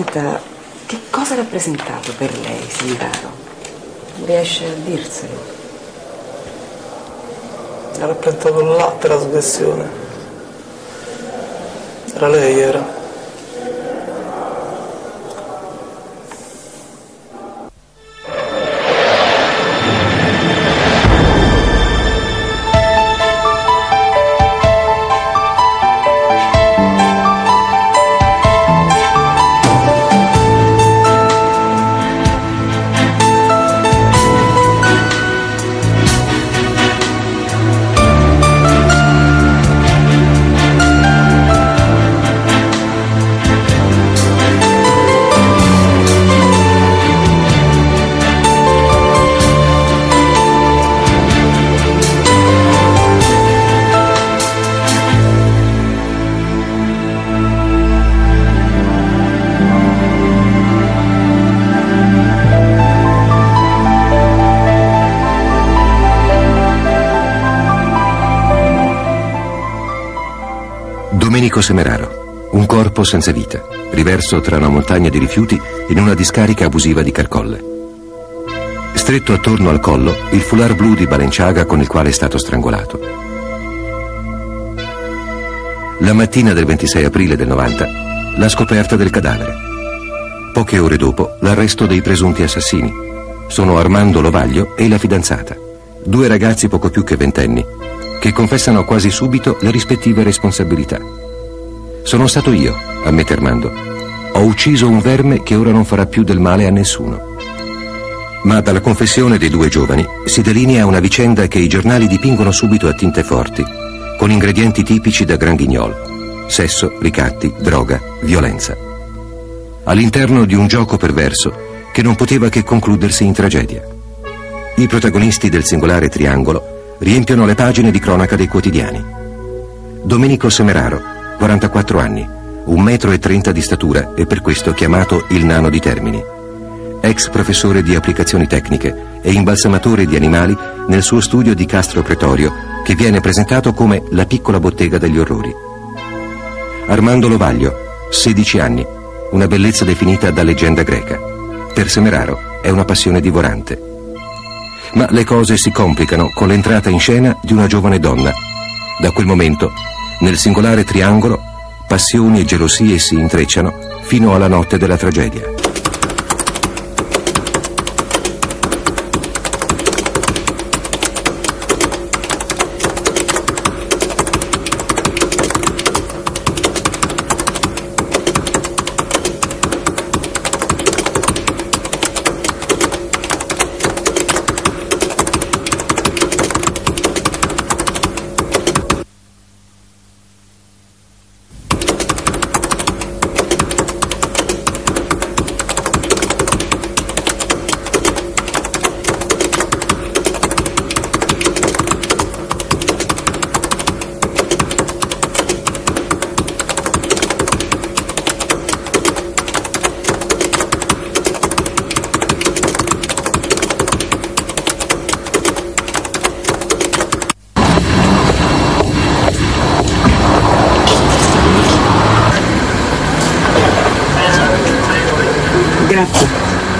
Senta, che cosa ha rappresentato per lei Semeraro? Riesce a dirselo? Ha rappresentato la trasgressione. Era lei, era. Domenico Semeraro, un corpo senza vita, riverso tra una montagna di rifiuti in una discarica abusiva di Carcolle. Stretto attorno al collo il foulard blu di Balenciaga con il quale è stato strangolato. La mattina del 26 aprile del 90, la scoperta del cadavere. Poche ore dopo, l'arresto dei presunti assassini. Sono Armando Lovaglio e la fidanzata, due ragazzi poco più che ventenni, che confessano quasi subito le rispettive responsabilità. Sono stato io, ammette Armando. Ho ucciso un verme che ora non farà più del male a nessuno. Ma dalla confessione dei due giovani si delinea una vicenda che i giornali dipingono subito a tinte forti, con ingredienti tipici da Grand Guignol: sesso, ricatti, droga, violenza. All'interno di un gioco perverso che non poteva che concludersi in tragedia. I protagonisti del singolare triangolo riempiono le pagine di cronaca dei quotidiani. Domenico Semeraro, 44 anni, 1,30 m di statura e per questo chiamato il nano di Termini. Ex professore di applicazioni tecniche e imbalsamatore di animali nel suo studio di Castro Pretorio, che viene presentato come la piccola bottega degli orrori. Armando Lovaglio, 16 anni, una bellezza definita da leggenda greca. Per Semeraro è una passione divorante. Ma le cose si complicano con l'entrata in scena di una giovane donna. Da quel momento, nel singolare triangolo, passioni e gelosie si intrecciano fino alla notte della tragedia. Grazie.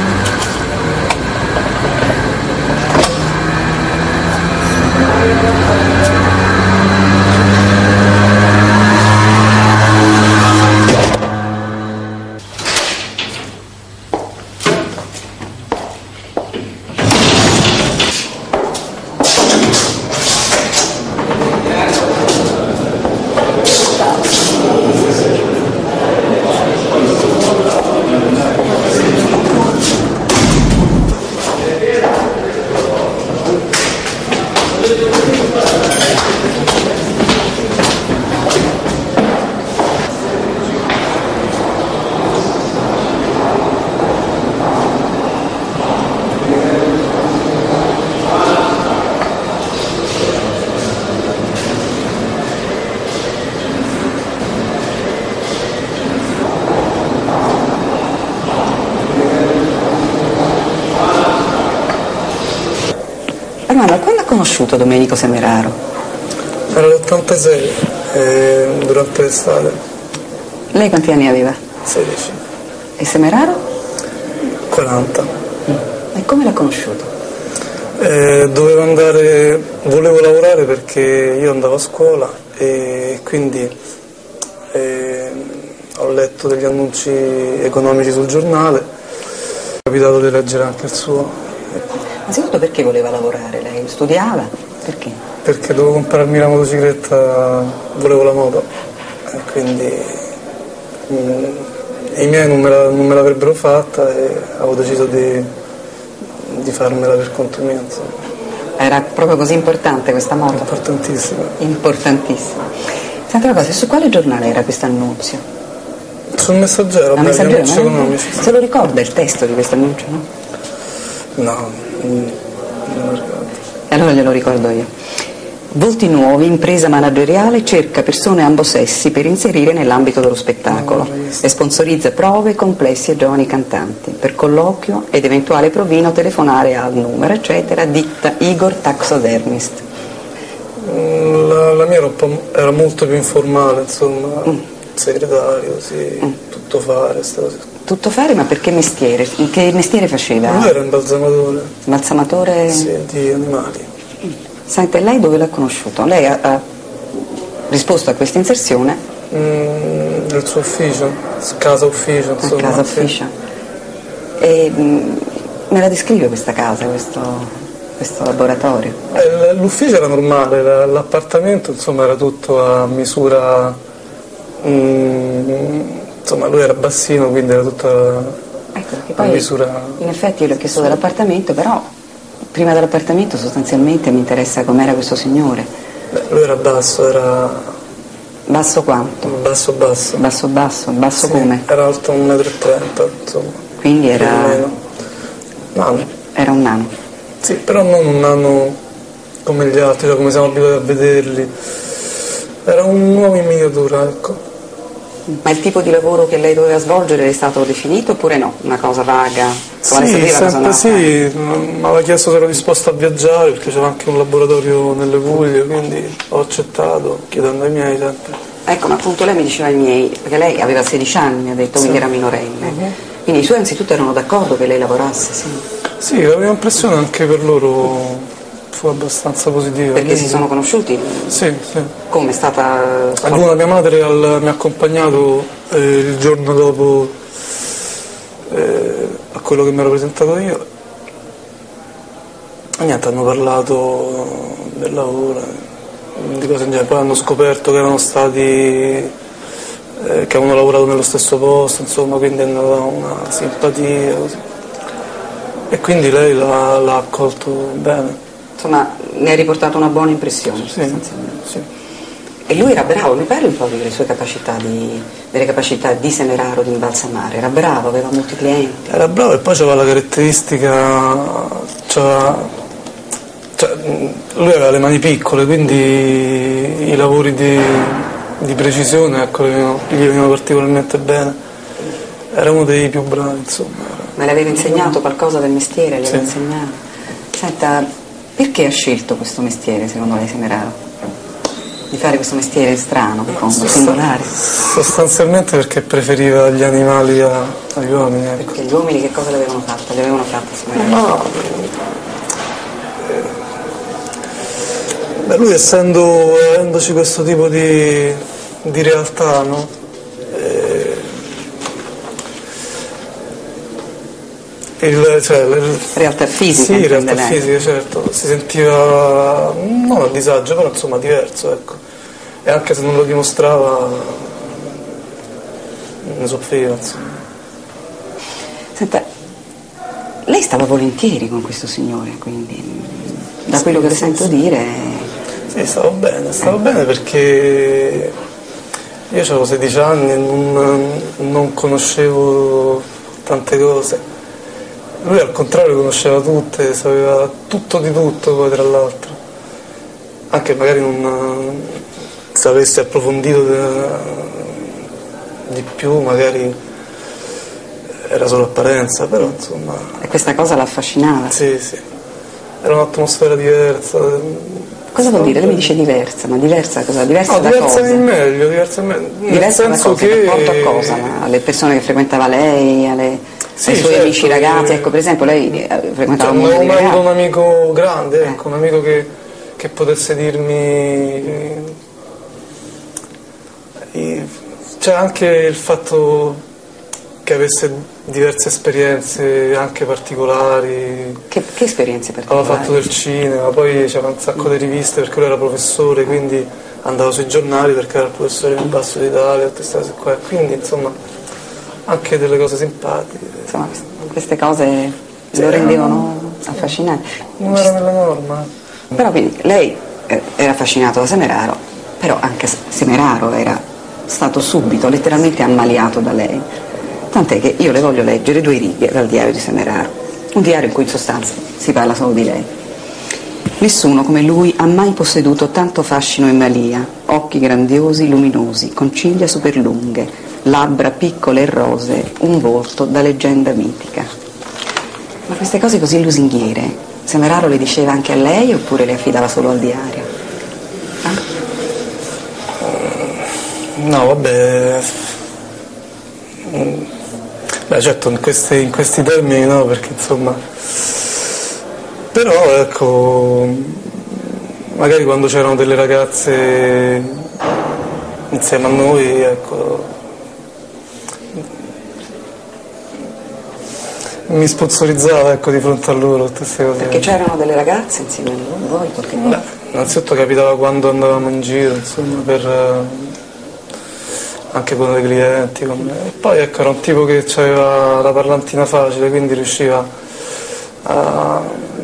Armando, quando ha conosciuto Domenico Semeraro? Era l'86, durante l'estate. Lei quanti anni aveva? 16. E Semeraro? 40. E come l'ha conosciuto? Volevo lavorare perché io andavo a scuola e quindi ho letto degli annunci economici sul giornale, è capitato di leggere anche il suo. Innanzitutto perché voleva lavorare lei? Studiava? Perché? Perché dovevo comprarmi la motocicletta, volevo la moto e quindi i miei non me l'avrebbero fatta e avevo deciso di farmela per conto mio, insomma. Era proprio così importante questa moto? Importantissima. Importantissima. Senti una cosa, su quale giornale era questo annunzio? Sul Messaggero, La Messaggero, annunci economici. Se lo ricorda il testo di questo annuncio, no? No, non lo ricordo. E allora glielo ricordo io. Volti nuovi, impresa manageriale, cerca persone ambo sessi per inserire nell'ambito dello spettacolo e sponsorizza prove, complessi e giovani cantanti. Per colloquio ed eventuale provino telefonare al numero, eccetera, ditta Igor Taxidermist. La mia era molto più informale, insomma, segretario, sì, tutto fare, queste cose. Tutto fare, ma per che mestiere? Che mestiere faceva? Lui era imbalsamatore. Balsamatore? Sì, di animali. Senti, lei dove l'ha conosciuto? Lei ha risposto a questa inserzione? Nel suo ufficio, casa ufficio, insomma. Casa ufficio. E me la descrive questa casa, questo laboratorio? L'ufficio era normale, l'appartamento insomma era tutto a misura, insomma lui era bassino, quindi era tutto Ecco, a misura. In effetti io le ho chiesto dell'appartamento, però prima dell'appartamento sostanzialmente mi interessa com'era questo signore. Lui era basso, era... Basso quanto? Basso. Basso Sì, come? era alto 1,30 m, insomma. Quindi Più o meno. Nano. era un nano. Sì, però non un nano come gli altri, cioè come siamo abituati a vederli. Era un uomo in miniatura, ecco. Ma il tipo di lavoro che lei doveva svolgere è stato definito oppure no? Una cosa vaga? Sì, sempre sì, mi aveva chiesto se ero disposto a viaggiare perché c'era anche un laboratorio nelle Puglie, quindi ho accettato, chiedendo ai miei sempre. Ecco, ma appunto lei mi diceva ai miei, perché lei aveva 16 anni, mi ha detto, quindi era minorenne. Quindi i suoi anzitutto erano d'accordo che lei lavorasse, sì. Sì, la prima impressione anche per loro fu abbastanza positiva. Perché quindi... si sono conosciuti? Sì, sì. Come è stata... Allora mia madre mi ha accompagnato il giorno dopo a quello che mi ero presentato io e niente, hanno parlato del lavoro, di cose in genere, poi hanno scoperto che erano stati che avevano lavorato nello stesso posto, insomma, quindi hanno dato una simpatia così. E quindi lei l'ha accolto bene. Insomma, ne ha riportato una buona impressione, Sì, sostanzialmente. sì. E lui era bravo, mi parli un po' delle sue capacità, delle capacità di Semeraro di imbalsamare, era bravo, aveva molti clienti. Era bravo e poi aveva la caratteristica, lui aveva le mani piccole, quindi i lavori di precisione, ecco, gli venivano particolarmente bene. Era uno dei più bravi, insomma. Ma le aveva insegnato qualcosa del mestiere? Le Sì. aveva insegnato? Senta, perché ha scelto questo mestiere, secondo lei, Semeraro? Di fare questo mestiere strano, singolare? Sostanzialmente perché preferiva gli animali agli uomini, ecco. Perché gli uomini che cosa le avevano fatto? Le avevano fatto Semeraro? No. Beh, lui avendoci questo tipo di realtà, no? Realtà fisica? Sì, realtà lei. fisica, certo. Si sentiva non a disagio, però insomma diverso, ecco. E anche se non lo dimostrava, ne soffriva, insomma. Senta, lei stava volentieri con questo signore, quindi da quello che le sento dire... Sì, stavo bene perché io avevo 16 anni e non conoscevo tante cose. Lui al contrario conosceva tutte, sapeva tutto di tutto poi tra l'altro. Anche magari non se avessi approfondito di più, magari era solo apparenza, però insomma... E questa cosa la affascinava? Sì, era un'atmosfera diversa, Cosa vuol dire? Lei mi dice diversa, ma diversa cosa? Diversa No, da diversa cosa? in meglio, diversa in meglio. Diversa da cosa? In rapporto a cosa? Alle persone che frequentava lei, ai suoi certo, amici ragazzi? Ecco, per esempio, lei frequentava un non mondo avevo di mai avuto ragazzi. un amico grande, ecco, un amico che potesse dirmi... C'è anche il fatto che avesse diverse esperienze anche particolari. Che esperienze Aveva particolari? fatto del cinema, poi c'era un sacco di riviste perché lui era professore, quindi andava sui giornali perché era il professore del Basso d'Italia, tutte queste cose qua. Quindi insomma anche delle cose simpatiche. Insomma, queste cose lo rendevano affascinante. Non era nella norma. Però quindi lei era affascinato da Semeraro, però anche Semeraro era stato subito, letteralmente ammaliato da lei. Tant'è che io le voglio leggere 2 righe dal diario di Semeraro, un diario in cui in sostanza si parla solo di lei. Nessuno come lui ha mai posseduto tanto fascino e malia, occhi grandiosi, luminosi, con ciglia superlunghe, labbra piccole e rosee, un volto da leggenda mitica. Ma queste cose così lusinghiere, Semeraro le diceva anche a lei oppure le affidava solo al diario? No, vabbè. Beh, certo, in questi termini no, perché insomma. Però ecco, magari quando c'erano delle ragazze insieme a noi, ecco, mi sponsorizzava, ecco, di fronte a loro tutte queste cose. Perché c'erano delle ragazze insieme a voi? Qualche volta? Beh, innanzitutto capitava quando andavamo in giro, insomma, anche con dei clienti, con me. E poi ecco, era un tipo che aveva la parlantina facile, quindi riusciva a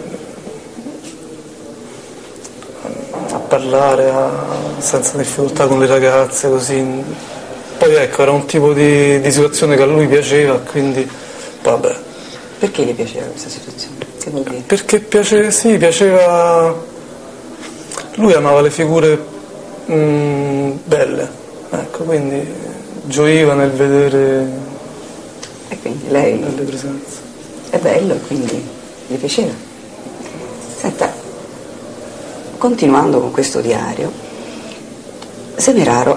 parlare senza difficoltà con le ragazze, così. Poi ecco, era un tipo di situazione che a lui piaceva, quindi vabbè. Perché gli piaceva questa situazione? Che vuol dire? Perché piaceva. Lui amava le figure belle. Ecco, quindi gioiva nel vedere E quindi lei le presenze. è bello e quindi gli piaceva. Senta, continuando con questo diario, Semeraro,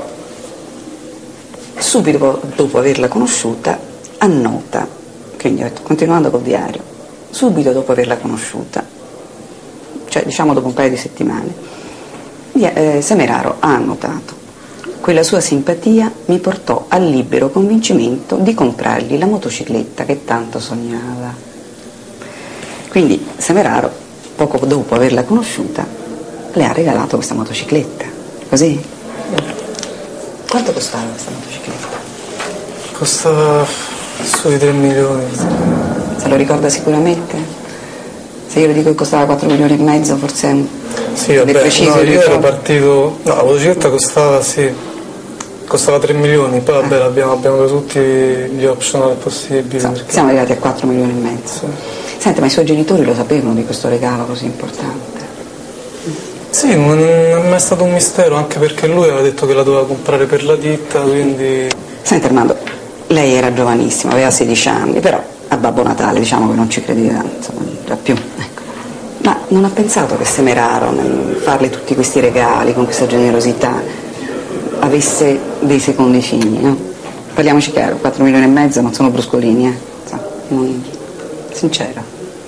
subito dopo averla conosciuta, annota, quindi continuando col diario, subito dopo averla conosciuta, cioè diciamo dopo un paio di settimane, Semeraro ha annotato: quella sua simpatia mi portò al libero convincimento di comprargli la motocicletta che tanto sognava. Quindi Semeraro, poco dopo averla conosciuta, le ha regalato questa motocicletta. Così? Quanto costava questa motocicletta? Costava sui 3 milioni. Se lo ricorda sicuramente? Se io le dico che costava 4 milioni e mezzo, forse è Sì, vabbè, preciso. no, io ero partito. No, la motocicletta costava, sì. Costava 3 milioni, poi vabbè abbiamo preso tutti gli optional possibili. Insomma, Perché... siamo arrivati a 4 milioni e mezzo. Sì. Senta, ma i suoi genitori lo sapevano di questo regalo così importante? Sì, non è mai stato un mistero, anche perché lui aveva detto che la doveva comprare per la ditta, quindi... Senta Armando, lei era giovanissimo, aveva 16 anni, però a Babbo Natale diciamo che non ci credeva, insomma, già più. Ecco. Ma non ha pensato che Semeraro, nel farle tutti questi regali, con questa generosità, avesse dei secondi figli, no? Parliamoci chiaro, 4 milioni e mezzo non sono bruscolini, sincera.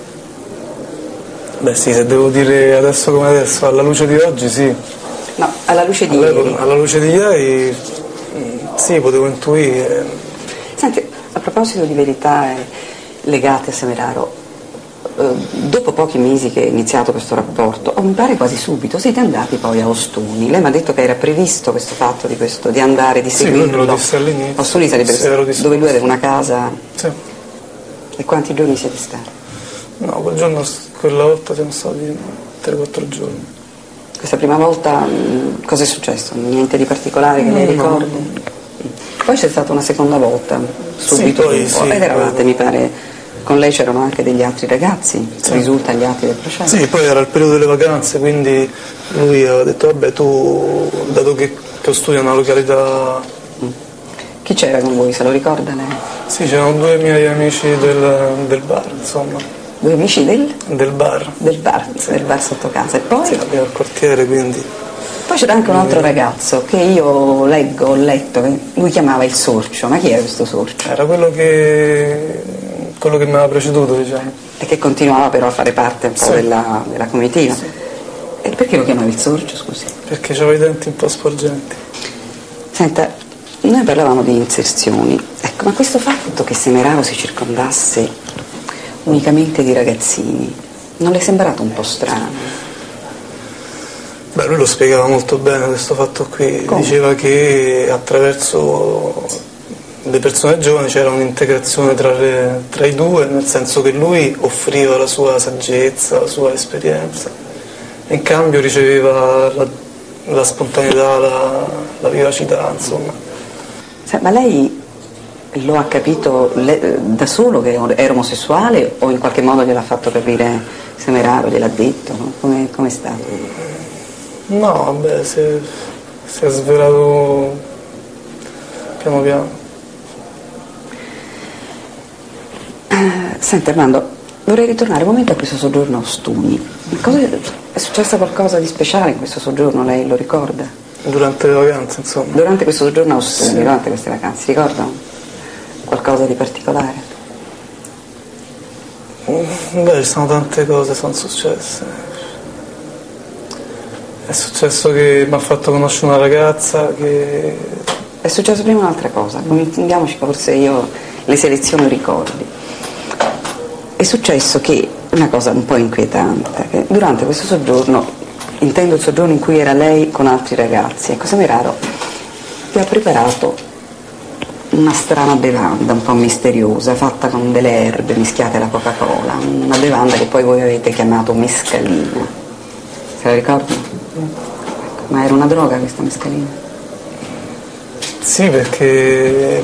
Beh sì, se devo dire adesso come adesso, alla luce di oggi sì. No, alla luce di ieri. Alla luce di ieri sì, potevo intuire. Senti, a proposito di verità legate a Semeraro, dopo pochi mesi che è iniziato questo rapporto, o mi pare quasi subito, siete andati poi a Ostuni. Lei mi ha detto che era previsto questo fatto di andare, di seguirlo. Sì, lui me lo disse all'inizio. Ostuni sarebbe dove lui aveva una casa. Sì. E quanti giorni siete stati? No, quella volta siamo stati 3-4 giorni. Questa prima volta cosa è successo? Niente di particolare che lei ricordi? Poi c'è stata una seconda volta, subito poi dopo, sì, ed eravate, poi... mi pare, con lei c'erano anche degli altri ragazzi, sì. Risulta agli atti del processo. Sì, poi era il periodo delle vacanze, quindi lui aveva detto, vabbè, tu, dato che studio una località... Chi c'era con voi, se lo ricorda lei? Sì, c'erano 2 miei amici del bar, insomma. Due amici del bar. Del bar sotto casa. E poi? Sì, abbiamo il quartiere, quindi... Poi c'era anche un altro ragazzo che io ho letto, che lui chiamava il Sorcio. Ma chi era questo Sorcio? Era quello che mi aveva preceduto, diciamo. E che continuava però a fare parte un po' della comitiva. Sì. E perché lo chiamavi il Sorcio, scusi? Perché aveva i denti un po' sporgenti. Senta, noi parlavamo di inserzioni, ecco, ma questo fatto che Semeraro si circondasse unicamente di ragazzini, non le è sembrato un po' strano? Beh, lui lo spiegava molto bene questo fatto qui. Come? Diceva che attraverso le persone giovani c'era un'integrazione tra i due, nel senso che lui offriva la sua saggezza, la sua esperienza, e in cambio riceveva la spontaneità, la vivacità, insomma. Ma lei lo ha capito da solo che era omosessuale o in qualche modo gliel'ha fatto capire Semeraro, gliel'ha detto? No? Come è stato? No, vabbè, si è svelato piano piano. Senta Armando, vorrei ritornare un momento a questo soggiorno a Ostuni. È successo qualcosa di speciale in questo soggiorno, lei lo ricorda? Durante le vacanze, insomma. Durante questo soggiorno a Ostuni, Sì. durante queste vacanze, si ricorda qualcosa di particolare? Beh, ci sono tante cose, sono successe. È successo che mi ha fatto conoscere una ragazza che... È successo prima un'altra cosa, andiamoci, forse io le seleziono i ricordi. È successo che, una cosa un po' inquietante, che durante questo soggiorno, intendo il soggiorno in cui era lei con altri ragazzi, ecco, Semeraro vi ha preparato una strana bevanda, un po' misteriosa, fatta con delle erbe mischiate alla Coca-Cola, una bevanda che poi voi avete chiamato mescalina. Se la ricordi? Ma era una droga questa mescalina? Sì, perché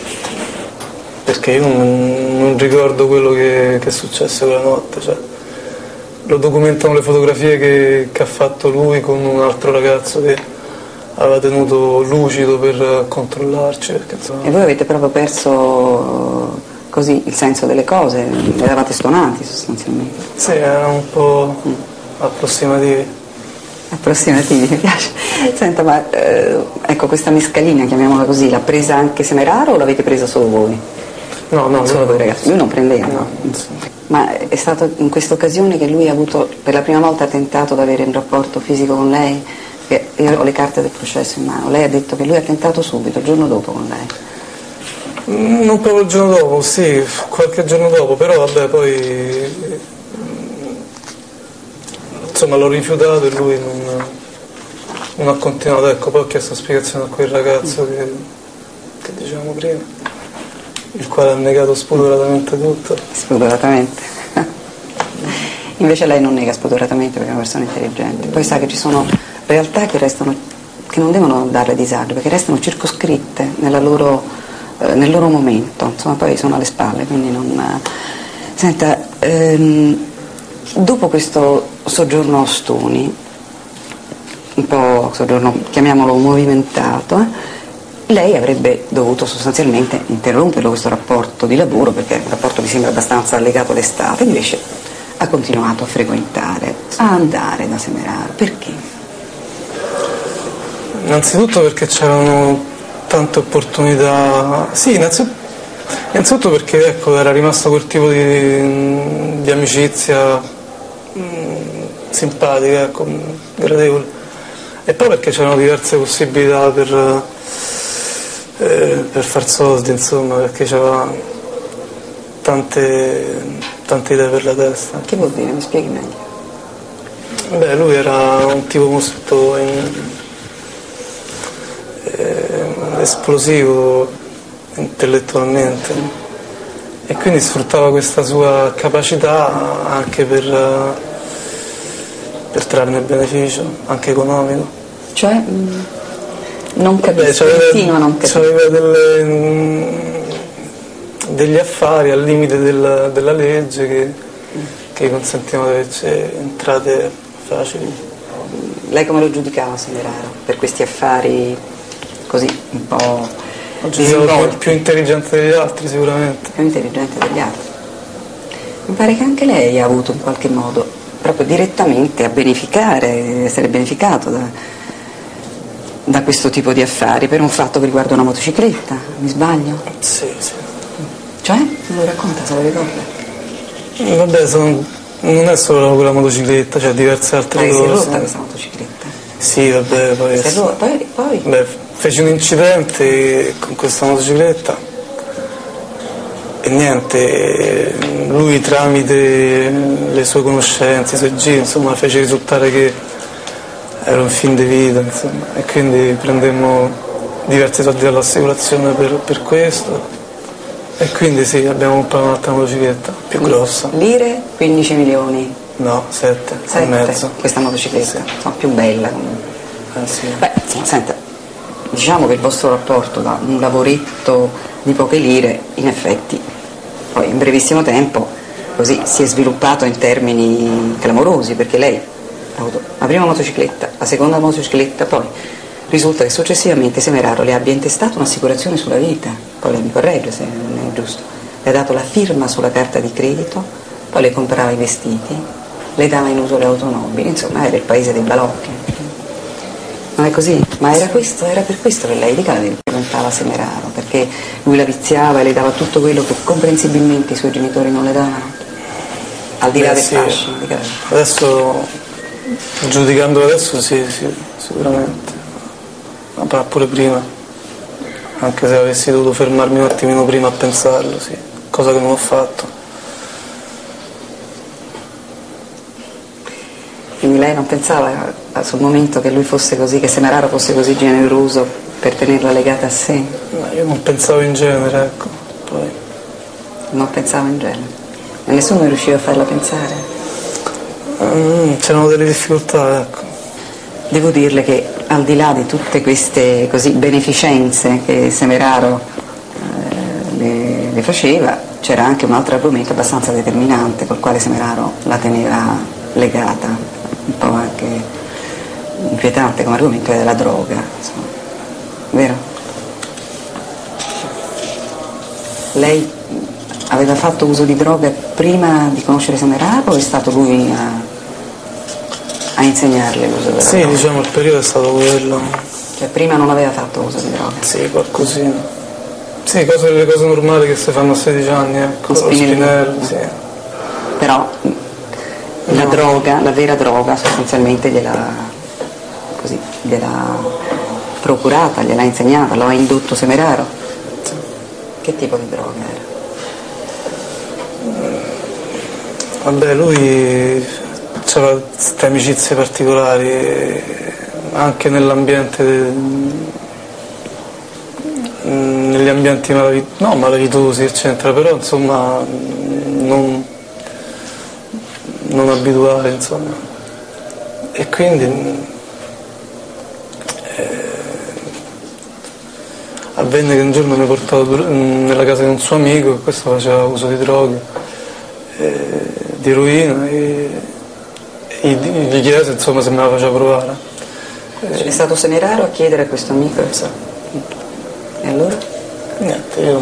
io non ricordo quello che è successo quella notte, cioè, lo documentano le fotografie che ha fatto lui con un altro ragazzo che aveva tenuto lucido per controllarci. Perché, insomma... E voi avete proprio perso così il senso delle cose, eravate stonati sostanzialmente? Sì, erano un po' approssimativi. Approssimativi, mi piace. Senta, ma ecco, questa mescalina, chiamiamola così, l'ha presa anche Semeraro o l'avete presa solo voi? No, solo voi ragazzi. Lui non prendeva, no? Ma è stato in questa occasione che lui ha avuto, per la prima volta ha tentato di avere un rapporto fisico con lei? Perché io ho le carte del processo in mano. Lei ha detto che lui ha tentato subito, il giorno dopo con lei. Non proprio il giorno dopo, sì, qualche giorno dopo, però vabbè, poi insomma l'ho rifiutato e lui non ha continuato. Ecco, poi ho chiesto spiegazione a quel ragazzo che dicevamo prima, il quale ha negato spudoratamente tutto. Spudoratamente. Invece lei non nega spudoratamente perché è una persona intelligente. Poi sa che ci sono realtà che non devono darle disagio, perché restano circoscritte nel loro momento, insomma poi sono alle spalle, quindi non... Senta, dopo questo soggiorno a Ostuni, un po' soggiorno, chiamiamolo movimentato, lei avrebbe dovuto sostanzialmente interromperlo questo rapporto di lavoro, perché il rapporto mi sembra abbastanza legato all'estate, invece ha continuato a frequentare, a andare da Semeraro. Perché? Innanzitutto perché c'erano tante opportunità. Sì, innanzitutto perché ecco, era rimasto quel tipo di amicizia simpatica, ecco, gradevole. E poi perché c'erano diverse possibilità per far soldi, insomma, perché c'aveva tante idee per la testa. Che vuol dire? Mi spieghi meglio. Beh, lui era un tipo molto esplosivo intellettualmente e quindi sfruttava questa sua capacità anche per trarne beneficio, anche economico. Cioè, non capisco, continua a non capire. C'aveva degli affari al limite della legge che consentivano di averci entrate facili. Lei come lo giudicava Semeraro per questi affari così un po' Oggi siamo più intelligenti degli altri sicuramente. Più intelligente degli altri. Mi pare che anche lei ha avuto in qualche modo, proprio direttamente, a beneficare, essere beneficato da questo tipo di affari, per un fatto che riguarda una motocicletta, mi sbaglio? Sì, sì. Cioè? Me lo racconta, se lo ricorda? Vabbè, non è solo quella motocicletta, c'è diverse altre cose. Si è rotta questa motocicletta? Sì, vabbè, poi... Si è rotta, poi? Beh, feci un incidente con questa motocicletta e niente, lui tramite le sue conoscenze, i suoi giri, insomma, fece risultare che era un fin di vita, insomma, e quindi prendemmo diversi soldi dall'assicurazione per questo. E quindi sì, abbiamo comprato un'altra motocicletta, più grossa. Lire? 15 milioni? No, 7 e mezzo. Questa motocicletta, Sì. insomma, più bella comunque. Sì. Beh, insomma, senta, diciamo che il vostro rapporto da un lavoretto di poche lire, in effetti, poi in brevissimo tempo, così si è sviluppato in termini clamorosi, perché lei ha avuto la prima motocicletta, la seconda motocicletta, poi risulta che successivamente Semeraro le abbia intestato un'assicurazione sulla vita, poi lei mi corregge se non è giusto, le ha dato la firma sulla carta di credito, poi le comprava i vestiti, le dava in uso le automobili, insomma era il paese dei balocchi. Non è così? Ma era per questo che lei dica che frequentava Semeraro, perché lui la viziava e le dava tutto quello che comprensibilmente i suoi genitori non le davano, al di là del fascino. Adesso, giudicandolo adesso, sì, sicuramente. Ma pure prima, anche se avessi dovuto fermarmi un attimino prima a pensarlo, sì, cosa che non ho fatto. Quindi lei non pensava sul momento che lui fosse così, che Semeraro fosse così generoso per tenerla legata a sé? No, io non pensavo in genere, ecco, poi... Non pensava in genere? E nessuno riusciva a farla pensare? C'erano delle difficoltà, ecco. Devo dirle che al di là di tutte queste così beneficenze che Semeraro le faceva, c'era anche un altro argomento abbastanza determinante col quale Semeraro la teneva legata, un po' anche inquietante come argomento, è la droga, insomma. Vero? Lei aveva fatto uso di droga prima di conoscere Semeraro o è stato lui a insegnarle l'uso della droga? Sì, diciamo il periodo è stato quello. Cioè prima non aveva fatto uso di droga? Sì, qualcosina. Sì, le cose normali che si fanno a 16 anni, ecco, lo spinello, sì. Però la droga, la vera droga sostanzialmente gliel'ha procurata, gliel'ha insegnata, lo ha indotto Semeraro? Sì. Che tipo di droga era? Vabbè, lui aveva queste amicizie particolari anche nell'ambiente, negli ambienti malavitosi, eccetera, però insomma non abituali, insomma. E quindi avvenne che un giorno mi portò nella casa di un suo amico, e questo faceva uso di droghe, di eroina, e gli chiese, insomma, se me la faceva provare. È stato Semeraro a chiedere a questo amico? Sì. E allora? Niente, io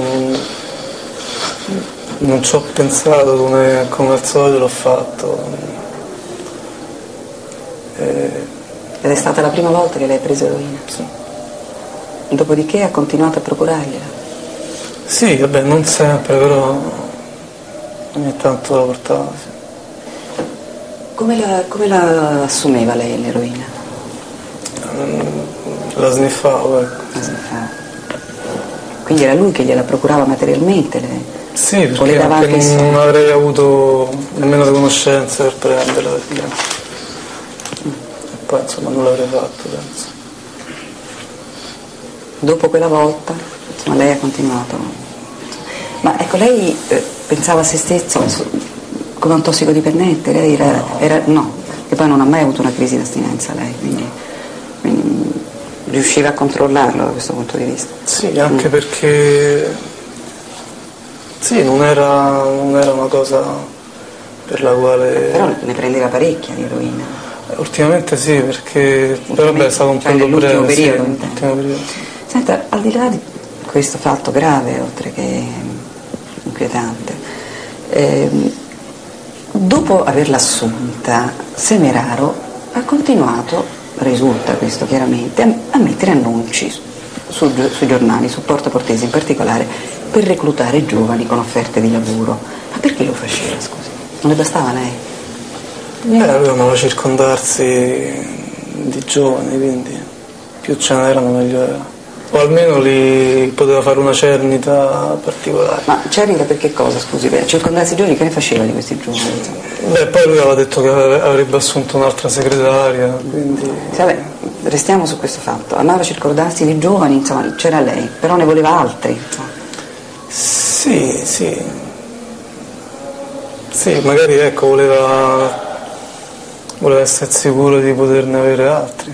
non ci ho pensato, come al solito l'ho fatto. Ed è stata la prima volta che lei ha preso eroina? Sì. Dopodiché ha continuato a procurargliela? Sì, vabbè, non sempre, però ogni tanto la portava, sì. Come la assumeva lei l'eroina? La sniffavo, ecco. La sniffava. Quindi era lui che gliela procurava materialmente? Lei? Sì, perché anche non avrei avuto nemmeno le conoscenze per prenderla, perché... E poi insomma non l'avrei fatto, penso. Dopo quella volta, insomma, lei ha continuato. Ma ecco, lei pensava a se stessa come un tossicodipendente? Lei no, e poi non ha mai avuto una crisi d'astinenza lei, quindi riusciva a controllarlo da questo punto di vista? Sì, anche perché sì, non era una cosa per la quale... Però ne prendeva parecchia di eroina. Ultimamente sì, perché però vabbè, stava un po' nell'ultimo periodo. Sì, l'ultimo periodo. Senta, al di là di questo fatto grave, oltre che inquietante, Dopo averla assunta, Semeraro ha continuato, risulta questo chiaramente, a mettere annunci sui giornali, su Porta Portese in particolare, per reclutare giovani con offerte di lavoro. Ma perché lo faceva, scusi? Non le bastava lei? Lui amava circondarsi di giovani, quindi più ce n'erano meglio era. O almeno li poteva fare una cernita particolare. Ma cernita per che cosa, scusi? Circondarsi giovani, che ne faceva di questi giovani? Poi lui aveva detto che avrebbe assunto un'altra segretaria, quindi... Sì, vabbè, restiamo su questo fatto. Amava circondarsi di giovani, insomma, c'era lei, però ne voleva altri. Sì, magari ecco, voleva essere sicuro di poterne avere altri.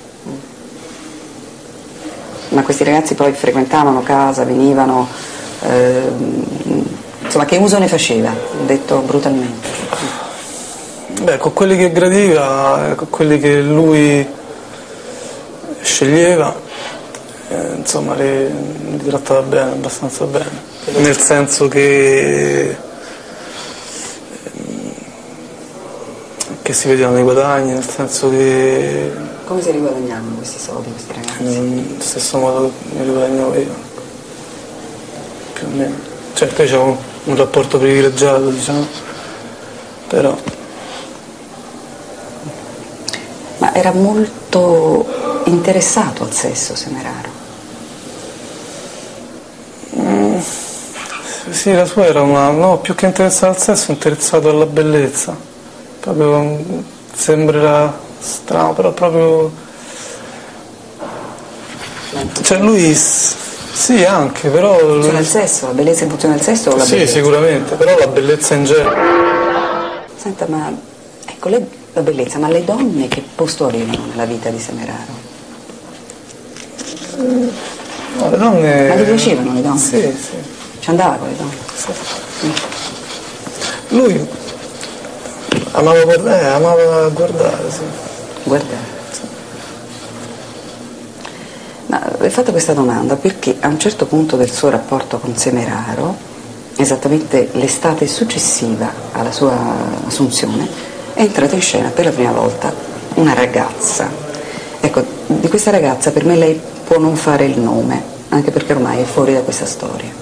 Ma questi ragazzi poi frequentavano casa, venivano, insomma, che uso ne faceva, detto brutalmente? Con quelli che gradiva, con quelli che lui sceglieva, insomma, li trattava bene, abbastanza bene, nel senso che si vedevano i guadagni, nel senso che... Come si riguadagnavano questi soldi, questi ragazzi? Nello stesso modo che mi riguadagnavo io, più o meno. Certo, io avevo un rapporto privilegiato, diciamo, però... Ma era molto interessato al sesso, Semeraro? Sì, la sua era una... no, più che interessato al sesso, interessato alla bellezza. Proprio sembrerà strano, però proprio... Cioè lui... sì, anche, però... Funziona il sesso? La bellezza in funzione del sesso o la bellezza? Sì, sicuramente, però la bellezza in genere. Senta, ma... ecco, la bellezza, ma le donne che posto avevano nella vita di Semeraro? No, le donne... Ma gli piacevano le donne? Sì. Ci andava con le donne? Sì. Lui amava guardare, sì. Guardare. Ma ho fatto questa domanda perché a un certo punto del suo rapporto con Semeraro, esattamente l'estate successiva alla sua assunzione, è entrata in scena per la prima volta una ragazza. Ecco, di questa ragazza per me lei può non fare il nome, anche perché ormai è fuori da questa storia.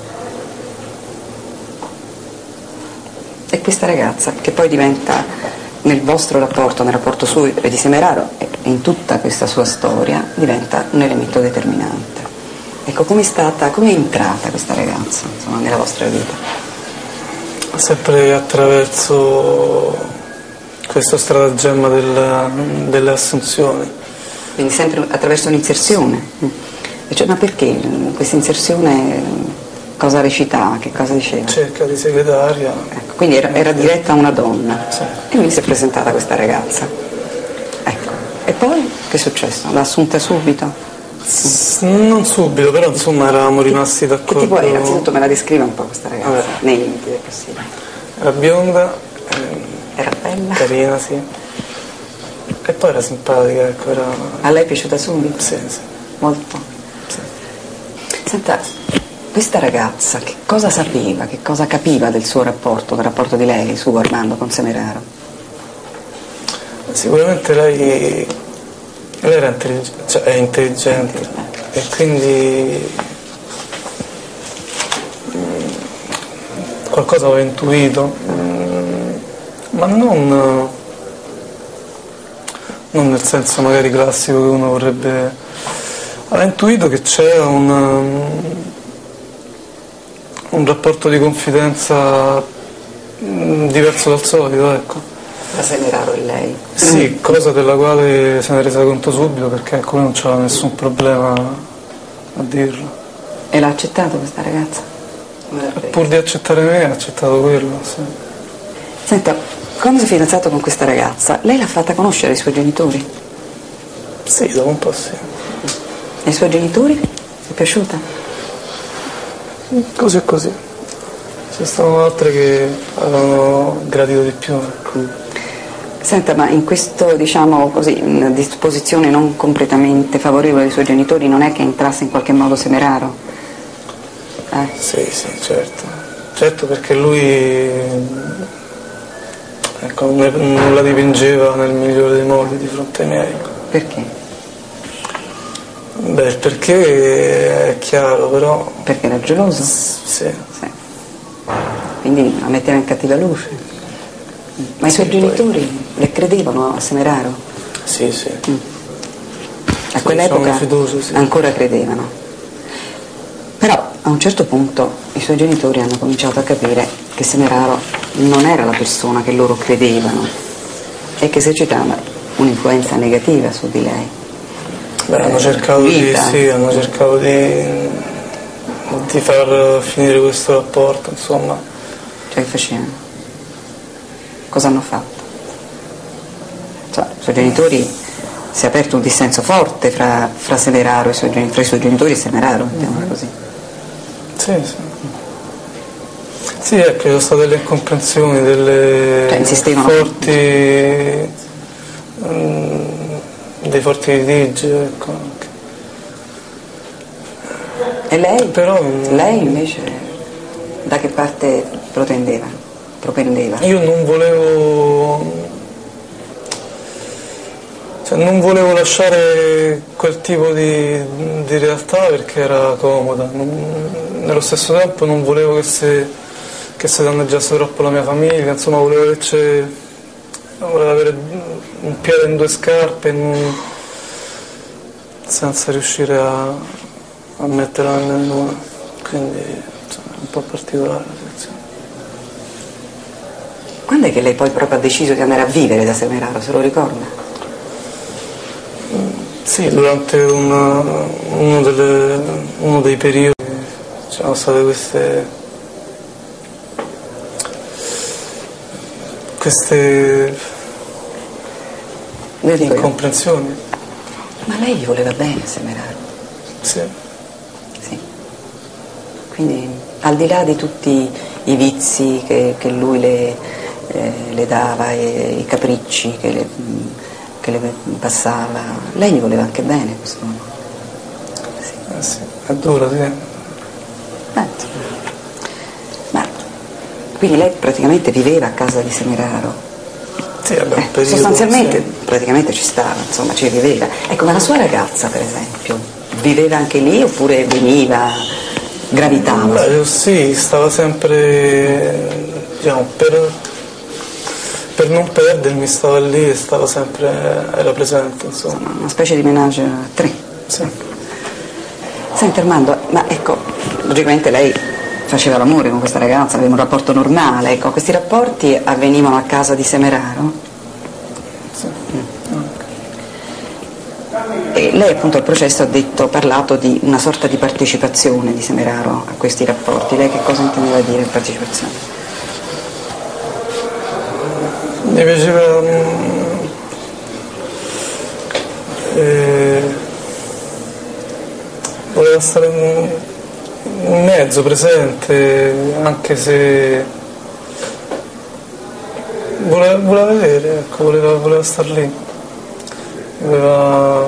E questa ragazza, che poi diventa nel vostro rapporto, nel rapporto suo e di Semeraro, e in tutta questa sua storia, diventa un elemento determinante. Ecco, come è entrata questa ragazza, insomma, nella vostra vita? Sempre attraverso questo stratagemma delle assunzioni. Quindi sempre attraverso un'inserzione. Cioè, ma perché questa inserzione cosa recitava, che cosa diceva? Cerca di segretaria. Ecco, quindi era diretta a una donna. Sì. E quindi si è presentata questa ragazza. Ecco. E poi che è successo? L'ha assunta subito? Non subito, però insomma eravamo rimasti d'accordo. Che tipo era? Innanzitutto me la descriva un po' questa ragazza, nei limiti del possibile. Era bionda, Era bella? carina, sì. E poi era simpatica, ecco, era... A lei è piaciuta subito? Sì. Molto? Sì. Senta, questa ragazza che cosa sapeva, che cosa capiva del suo rapporto, del rapporto di lei, suo Armando, con Semeraro? Sicuramente lei era intelligente, cioè è intelligente, e quindi qualcosa aveva intuito, ma non nel senso magari classico che uno vorrebbe. Aveva intuito che c'era un rapporto di confidenza diverso dal solito, ecco. Tra Semeraro e lei? Sì, cosa della quale se ne è resa conto subito, perché ecco, non c'era nessun problema a dirlo. E l'ha accettato questa ragazza? Pur di accettare me, ha accettato quello, sì. Senta, quando si è fidanzato con questa ragazza, lei l'ha fatta conoscere ai suoi genitori? Sì, dopo un po' sì. E ai suoi genitori? È piaciuta? Così e così. Ci stavano altre che avevano gradito di più. Senta, ma in questo, diciamo così, una disposizione non completamente favorevole ai suoi genitori, non è che entrasse in qualche modo Semeraro? Sì, certo. Certo, perché lui ecco, non la dipingeva nel migliore dei modi di fronte ai miei. Perché? Beh, il perché è chiaro, però... Perché era geloso? Sì. Sì. Quindi la metteva in cattiva luce. Ma i suoi Sì, genitori le credevano a Semeraro? Sì. A quell'epoca fiducia, sì. ancora credevano. Però a un certo punto i suoi genitori hanno cominciato a capire che Semeraro non era la persona che loro credevano e che esercitava un'influenza negativa su di lei. Beh, hanno cercato di far finire questo rapporto, insomma. Cioè, che facevano? Cosa hanno fatto? Cioè, i suoi genitori, si è aperto un dissenso forte fra Semeraro e fra i suoi genitori e Semeraro, mettiamola così. Sì. Sì, ecco, ci sono state delle incomprensioni, delle insistevano. Dei forti litigi, ecco. E lei? Però Lei invece da che parte propendeva? Io non volevo lasciare quel tipo di realtà perché era comoda. Nello stesso tempo non volevo che si danneggiasse troppo la mia famiglia, insomma volevo avere un piede in due scarpe senza riuscire a metterla nell'una, quindi insomma, è un po' particolare la situazione. Quando è che lei poi proprio ha deciso di andare a vivere da Semeraro, se lo ricorda? Sì, durante uno dei periodi c'erano state queste incomprensioni. Ma lei gli voleva bene a Semeraro? Sì. Quindi al di là di tutti i vizi che lui le dava e i capricci che le passava, lei gli voleva anche bene questo uomo. Sì, è dura, sì. Ma quindi lei praticamente viveva a casa di Semeraro? Sì, vabbè, un periodo, sostanzialmente sì. Praticamente ci stava, insomma, ci viveva. Ecco, ma la sua ragazza, per esempio, viveva anche lì oppure veniva, gravitava? Beh, sì, stava sempre, diciamo, per non perdermi, stava lì e era presente, insomma. Una specie di ménage à trois. Sì. Senti Armando, ma ecco, logicamente lei faceva l'amore con questa ragazza, aveva un rapporto normale, ecco, questi rapporti avvenivano a casa di Semeraro? Sì. E lei appunto al processo ha parlato di una sorta di partecipazione di Semeraro a questi rapporti. Lei che cosa intendeva dire partecipazione? Mi piaceva voleva stare in mezzo, presente, anche se voleva vedere, ecco, voleva star lì, voleva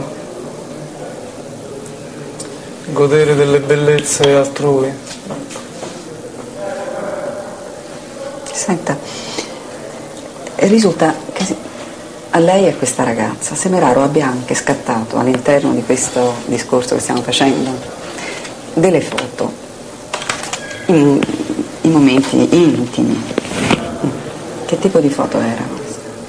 godere delle bellezze altrui. Senta, risulta che a lei e a questa ragazza Semeraro abbia anche scattato all'interno di questo discorso che stiamo facendo delle foto in momenti intimi. Che tipo di foto erano?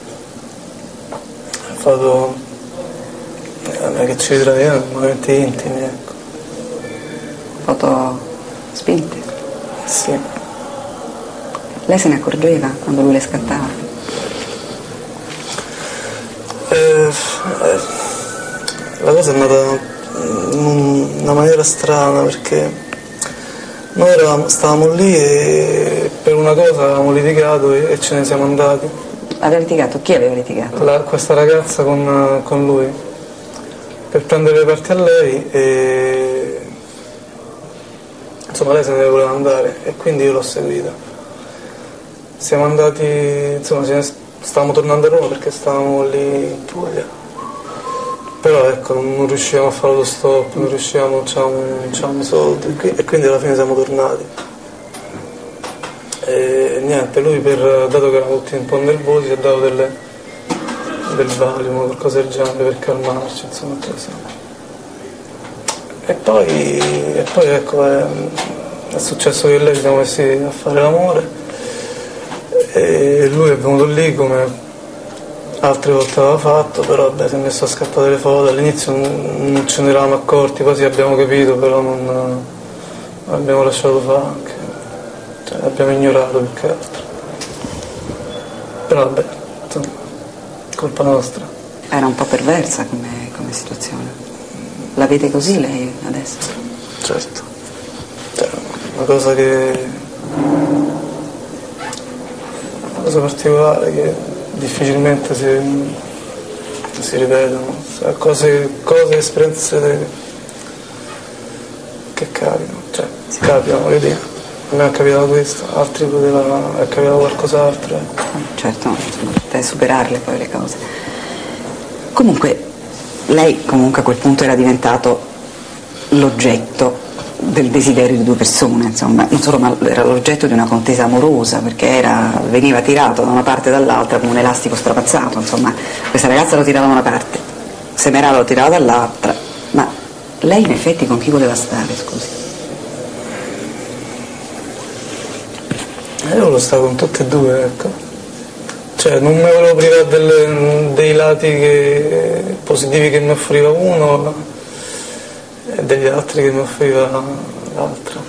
Foto che ci ritraevano in momenti intimi, ecco. Foto spinte? Sì. Lei se ne accorgeva quando lui le scattava? La cosa è andata in una maniera strana perché noi stavamo lì e per una cosa avevamo litigato e ce ne siamo andati. Aveva litigato? Chi aveva litigato? Questa ragazza con lui per prendere le parti a lei e insomma lei se ne voleva andare e quindi io l'ho seguita. Siamo andati, insomma stavamo tornando a Roma perché stavamo lì in Puglia. Però ecco, non riuscivamo a fare lo stop, non c'avevamo i soldi e quindi alla fine siamo tornati. E niente, lui dato che erano tutti un po' nervosi ci ha dato del Valium, qualcosa del genere per calmarci, insomma, così. E poi ecco, è successo che lei ci siamo messi a fare l'amore e lui è venuto lì come altre volte aveva fatto, però vabbè, si è messo a scattare le foto, all'inizio non ce ne eravamo accorti, poi sì abbiamo capito, però non abbiamo lasciato fare anche, cioè l'abbiamo ignorato più che altro. Però vabbè, insomma, colpa nostra. Era un po' perversa come situazione. La vede così lei adesso? Certo, cioè, una cosa particolare che difficilmente si ripetono, cioè, cose, esperienze che capitano, cioè capitano, voglio dire, a me è capitato questo, altri è capitato qualcos'altro. Certo, insomma, deve superarle poi le cose. Comunque, lei comunque a quel punto era diventato l'oggetto del desiderio di due persone, insomma, non solo, ma era l'oggetto di una contesa amorosa, perché veniva tirato da una parte e dall'altra come un elastico strapazzato, insomma, questa ragazza lo tirava da una parte, Semeraro lo tirava dall'altra, ma lei in effetti con chi voleva stare, scusi? Io volevo stare con tutte e due, ecco. Cioè non mi volevo privare dei lati positivi che mi offriva uno e degli altri che mi offriva l'altro.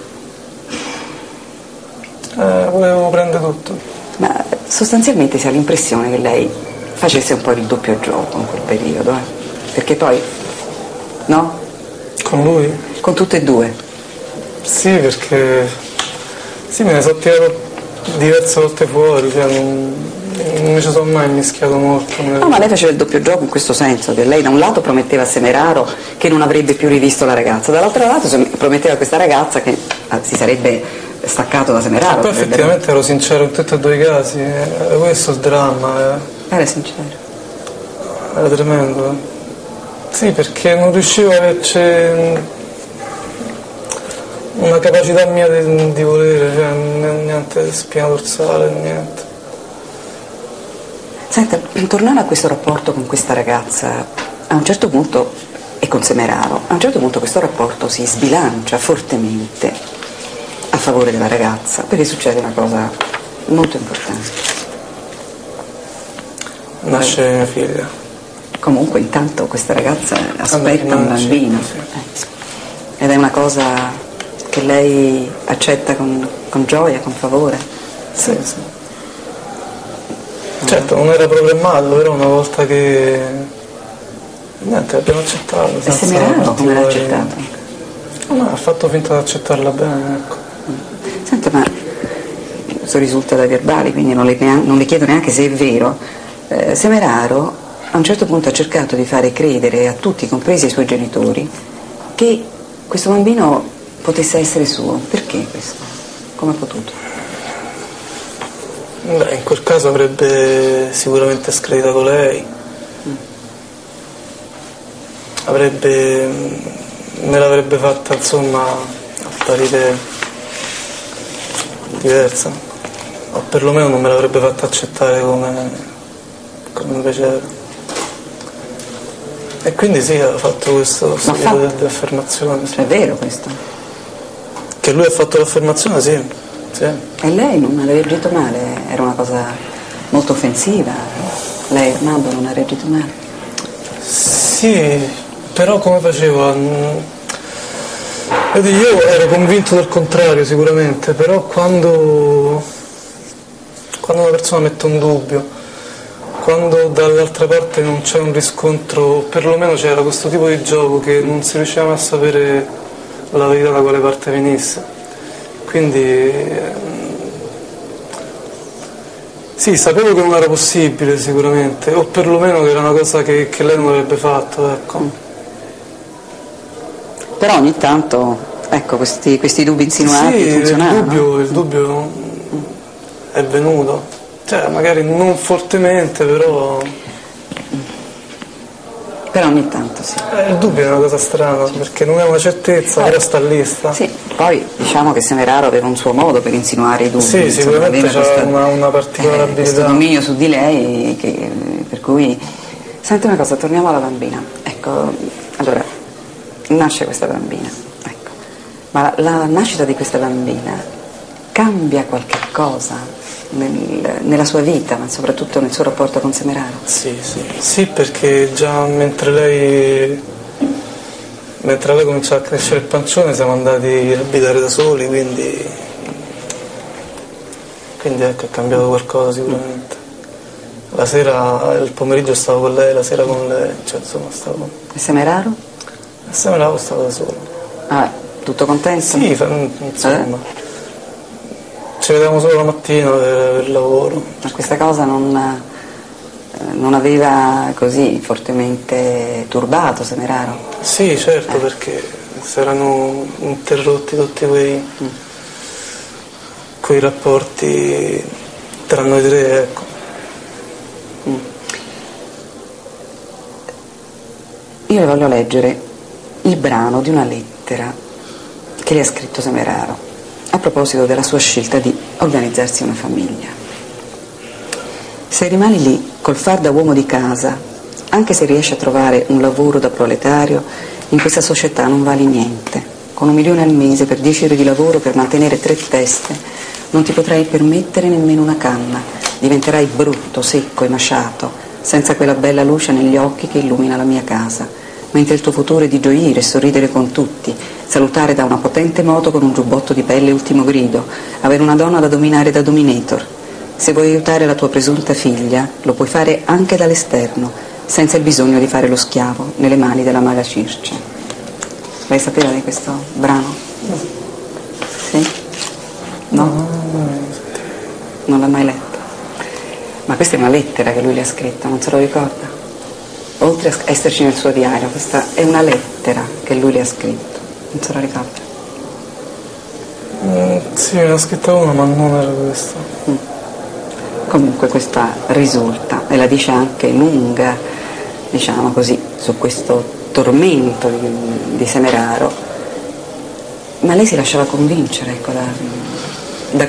Volevo prendere tutto. Ma sostanzialmente si ha l'impressione che lei facesse un po' il doppio gioco in quel periodo, perché poi, no? Con lui? Con tutte e due? Sì, perché sì, me ne sono tirato diverse volte fuori, cioè non mi ci sono mai mischiato molto. No, ma lei faceva il doppio gioco in questo senso, che lei da un lato prometteva a Semeraro che non avrebbe più rivisto la ragazza, dall'altro lato prometteva a questa ragazza che si sarebbe staccato da Semeraro. Poi effettivamente ero sincero in tutti e due i casi, era questo il dramma. Era sincero? Era tremendo. Sì, perché non riuscivo a averci una capacità mia di volere, cioè niente spina dorsale, niente. Senta, tornando a questo rapporto con questa ragazza, a un certo punto, e con Semeraro, a un certo punto questo rapporto si sbilancia fortemente a favore della ragazza, perché succede una cosa molto importante. Nasce mia figlia. Comunque intanto questa ragazza aspetta un bambino, sì. Ed è una cosa che lei accetta con gioia, con favore. Sì. Certo, non era programmato, però una volta che niente, abbiamo accettato. E Semeraro come l'ha accettato? No, ha fatto finta di accettarla bene, ecco. Senta, ma questo risulta dai verbali, quindi non le chiedo neanche se è vero. Semeraro a un certo punto ha cercato di fare credere a tutti, compresi ai suoi genitori, che questo bambino potesse essere suo. Perché questo? Come ha potuto? Beh, in quel caso avrebbe sicuramente screditato lei, me l'avrebbe fatta insomma apparire diversa, o perlomeno non me l'avrebbe fatta accettare come invece era. E quindi sì, ha fatto questo tipo di affermazione. Sì. È vero questo? Che lui ha fatto l'affermazione, sì. Sì. E lei non ha reagito male? Era una cosa molto offensiva. Lei, Armando, non ha reagito male? Sì, però come faceva? Io ero convinto del contrario sicuramente, però quando una persona mette un dubbio, quando dall'altra parte non c'è un riscontro, perlomeno c'era questo tipo di gioco che non si riusciva a sapere la verità da quale parte venisse. Quindi sì, sapevo che non era possibile sicuramente, o perlomeno che era una cosa che lei non avrebbe fatto, ecco. Però ogni tanto, ecco, questi dubbi insinuati sì, funzionavano. il dubbio è venuto, cioè magari non fortemente, però ogni tanto sì. Il dubbio è una cosa strana, perché non è una certezza, però sta lì, sta. Sì. poi diciamo che Semeraro aveva un suo modo per insinuare i dubbi. Sì, sicuramente c'era una particolare abilità. Questo dominio su di lei, per cui... Senti una cosa, torniamo alla bambina. Ecco, allora, nasce questa bambina, ecco. Ma la nascita di questa bambina cambia qualche cosa nella sua vita, ma soprattutto nel suo rapporto con Semeraro? Sì, perché già mentre lei cominciava a crescere il pancione siamo andati a abitare da soli, quindi ecco, è cambiato qualcosa sicuramente. La sera, il pomeriggio stavo con lei, la sera con lei, cioè insomma stavo... E Semeraro? A Semeraro stavo da solo. Ah, tutto contento? Sì, insomma. Ci vedevamo solo la mattina per il lavoro. Ma questa cosa non aveva così fortemente turbato Semeraro? Sì, certo, perché si erano interrotti tutti quei rapporti tra noi tre, ecco. Io le voglio leggere il brano di una lettera che le ha scritto Semeraro a proposito della sua scelta di organizzarsi una famiglia. Se rimani lì col far da uomo di casa, anche se riesci a trovare un lavoro da proletario, in questa società non vali niente. Con 1 milione al mese per 10 ore di lavoro per mantenere 3 teste non ti potrai permettere nemmeno una canna. Diventerai brutto, secco, emaciato, senza quella bella luce negli occhi che illumina la mia casa, mentre il tuo futuro è di gioire e sorridere con tutti, salutare da una potente moto con un giubbotto di pelle ultimo grido, avere una donna da dominare da dominator. Se vuoi aiutare la tua presunta figlia, lo puoi fare anche dall'esterno, senza il bisogno di fare lo schiavo nelle mani della maga Circe. Lei sapeva di questo brano? No. Sì? No? Non l'ha mai letto? Ma questa è una lettera che lui le ha scritto, non se lo ricorda? Oltre a esserci nel suo diario, questa è una lettera che lui le ha scritto, non se lo ricorda? Sì, ne ho scritta una, ma non era questa. Comunque questa risulta, e la dice anche lunga, diciamo così, su questo tormento di Semeraro, ma lei si lasciava convincere, ecco, da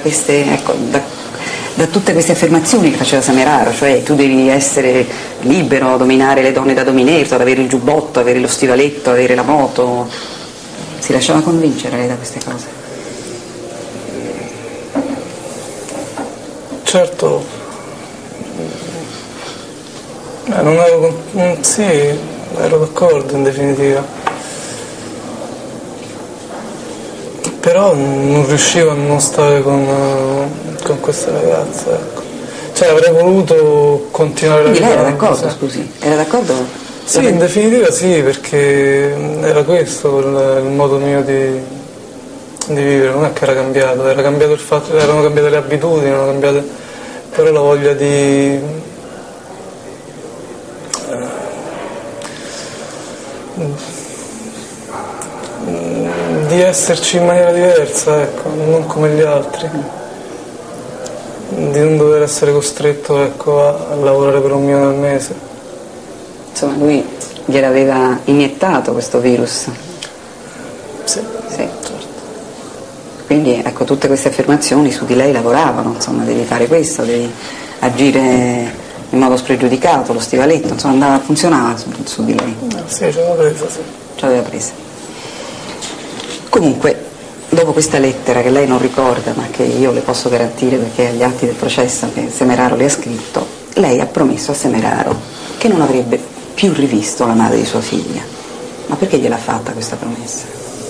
tutte queste affermazioni che faceva Semeraro, cioè tu devi essere libero, dominare le donne da dominator, avere il giubbotto, avere lo stivaletto, avere la moto. Si lasciava convincere lei da queste cose? Certo, sì, ero d'accordo in definitiva, però non riuscivo a non stare con questa ragazza, ecco. Cioè avrei voluto continuare Quindi la lei vita. era d'accordo, scusi? Era d'accordo? Sì, in definitiva sì, perché era questo il modo mio di vivere, non è che era cambiato il fatto, erano cambiate le abitudini, erano cambiate, però la voglia di esserci in maniera diversa, ecco, non come gli altri, di non dover essere costretto, ecco, a lavorare per 1 milione al mese. Insomma, lui gliel'aveva iniettato questo virus. Sì, certo. Quindi ecco, tutte queste affermazioni su di lei lavoravano, insomma, devi fare questo, devi agire in modo spregiudicato, lo stivaletto, insomma, funzionava su di lei. Sì, ce l'aveva presa, sì. Ce l'aveva presa. Comunque, dopo questa lettera che lei non ricorda, ma che io le posso garantire perché è agli atti del processo che Semeraro le ha scritto, lei ha promesso a Semeraro che non avrebbe più rivisto la madre di sua figlia. Ma perché gliel'ha fatta questa promessa?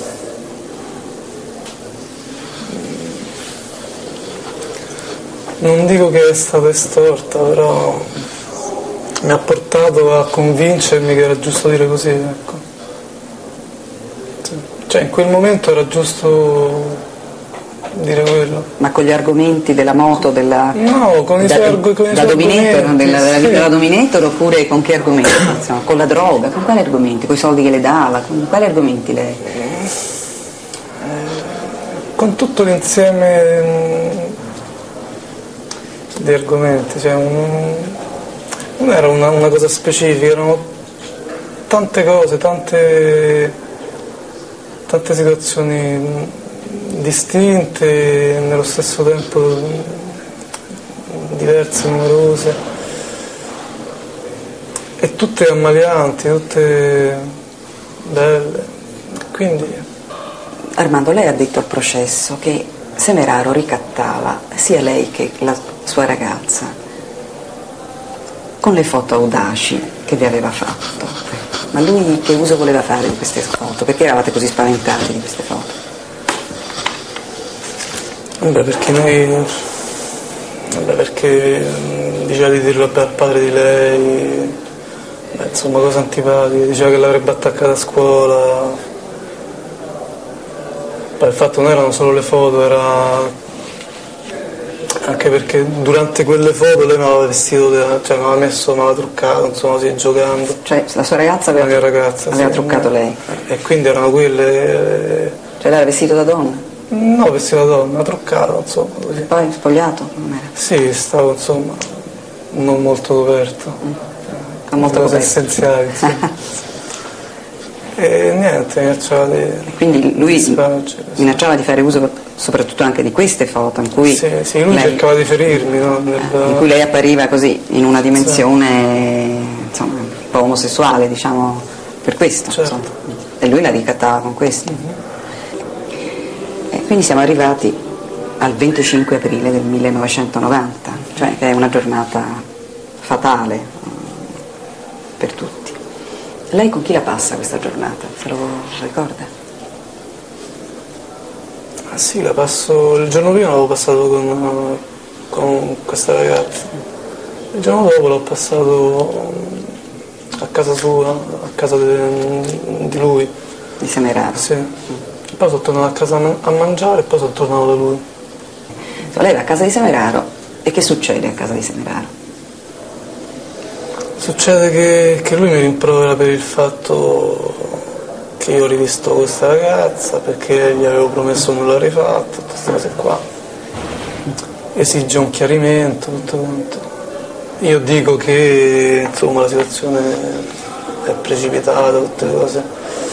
Non dico che è stata estorta, però mi ha portato a convincermi che era giusto dire così, ecco. Cioè in quel momento era giusto dire quello. Ma con gli argomenti della moto, della... No, con i suoi Dominator, argomenti. della vita da Dominator, oppure con che argomenti? Insomma, con la droga, con quali argomenti? Con i soldi che le dava, con quali argomenti lei? Con tutto l'insieme di argomenti, cioè non era una cosa specifica, erano tante cose, tante situazioni distinte e nello stesso tempo diverse, numerose e tutte ammalianti, tutte belle. Quindi Armando, lei ha detto al processo che Semeraro ricattava sia lei che la sua ragazza con le foto audaci che vi aveva fatto. Ma lui che uso voleva fare di queste foto? Perché eravate così spaventati di queste foto? Perché diceva di dirlo al padre di lei, insomma cose antipatiche, diceva che l'avrebbe attaccata a scuola. Poi il fatto non erano solo le foto, era anche perché durante quelle foto lei mi aveva vestito, cioè mi aveva truccato, insomma così giocando. Cioè la sua ragazza la mia ragazza aveva truccato lei? E quindi erano quelle. Cioè lei era vestito da donna? No, vestito da donna, truccato, insomma, così. Poi spogliato? Non era? Sì, stavo, insomma, non molto coperto. Non molto cose coperto. essenziali, insomma. E niente, minacciava di. Quindi lui spargere, sì. minacciava di fare uso soprattutto anche di queste foto in cui sì, lui cercava di ferirmi, no? In cui lei appariva così, in una dimensione insomma, un po' omosessuale, diciamo, per questo. Certo. Insomma. E lui la ricattava con questo. E quindi siamo arrivati al 25 aprile del 1990, cioè che è una giornata fatale per tutti. Lei con chi la passa questa giornata? Se lo ricorda? Ah sì, la passo. Il giorno prima l'avevo passato con questa ragazza. Il giorno dopo l'ho passato a casa sua, a casa di lui. Di Semeraro? Sì. Poi sono tornato a casa a mangiare e poi sono tornato da lui. Lei va a casa di Semeraro e che succede a casa di Semeraro? Succede che lui mi rimprovera per il fatto che io ho rivisto questa ragazza, perché gli avevo promesso non l'avrei fatto, tutte queste cose qua. Esige un chiarimento, tutto quanto. Io dico che insomma la situazione è precipitata, tutte le cose.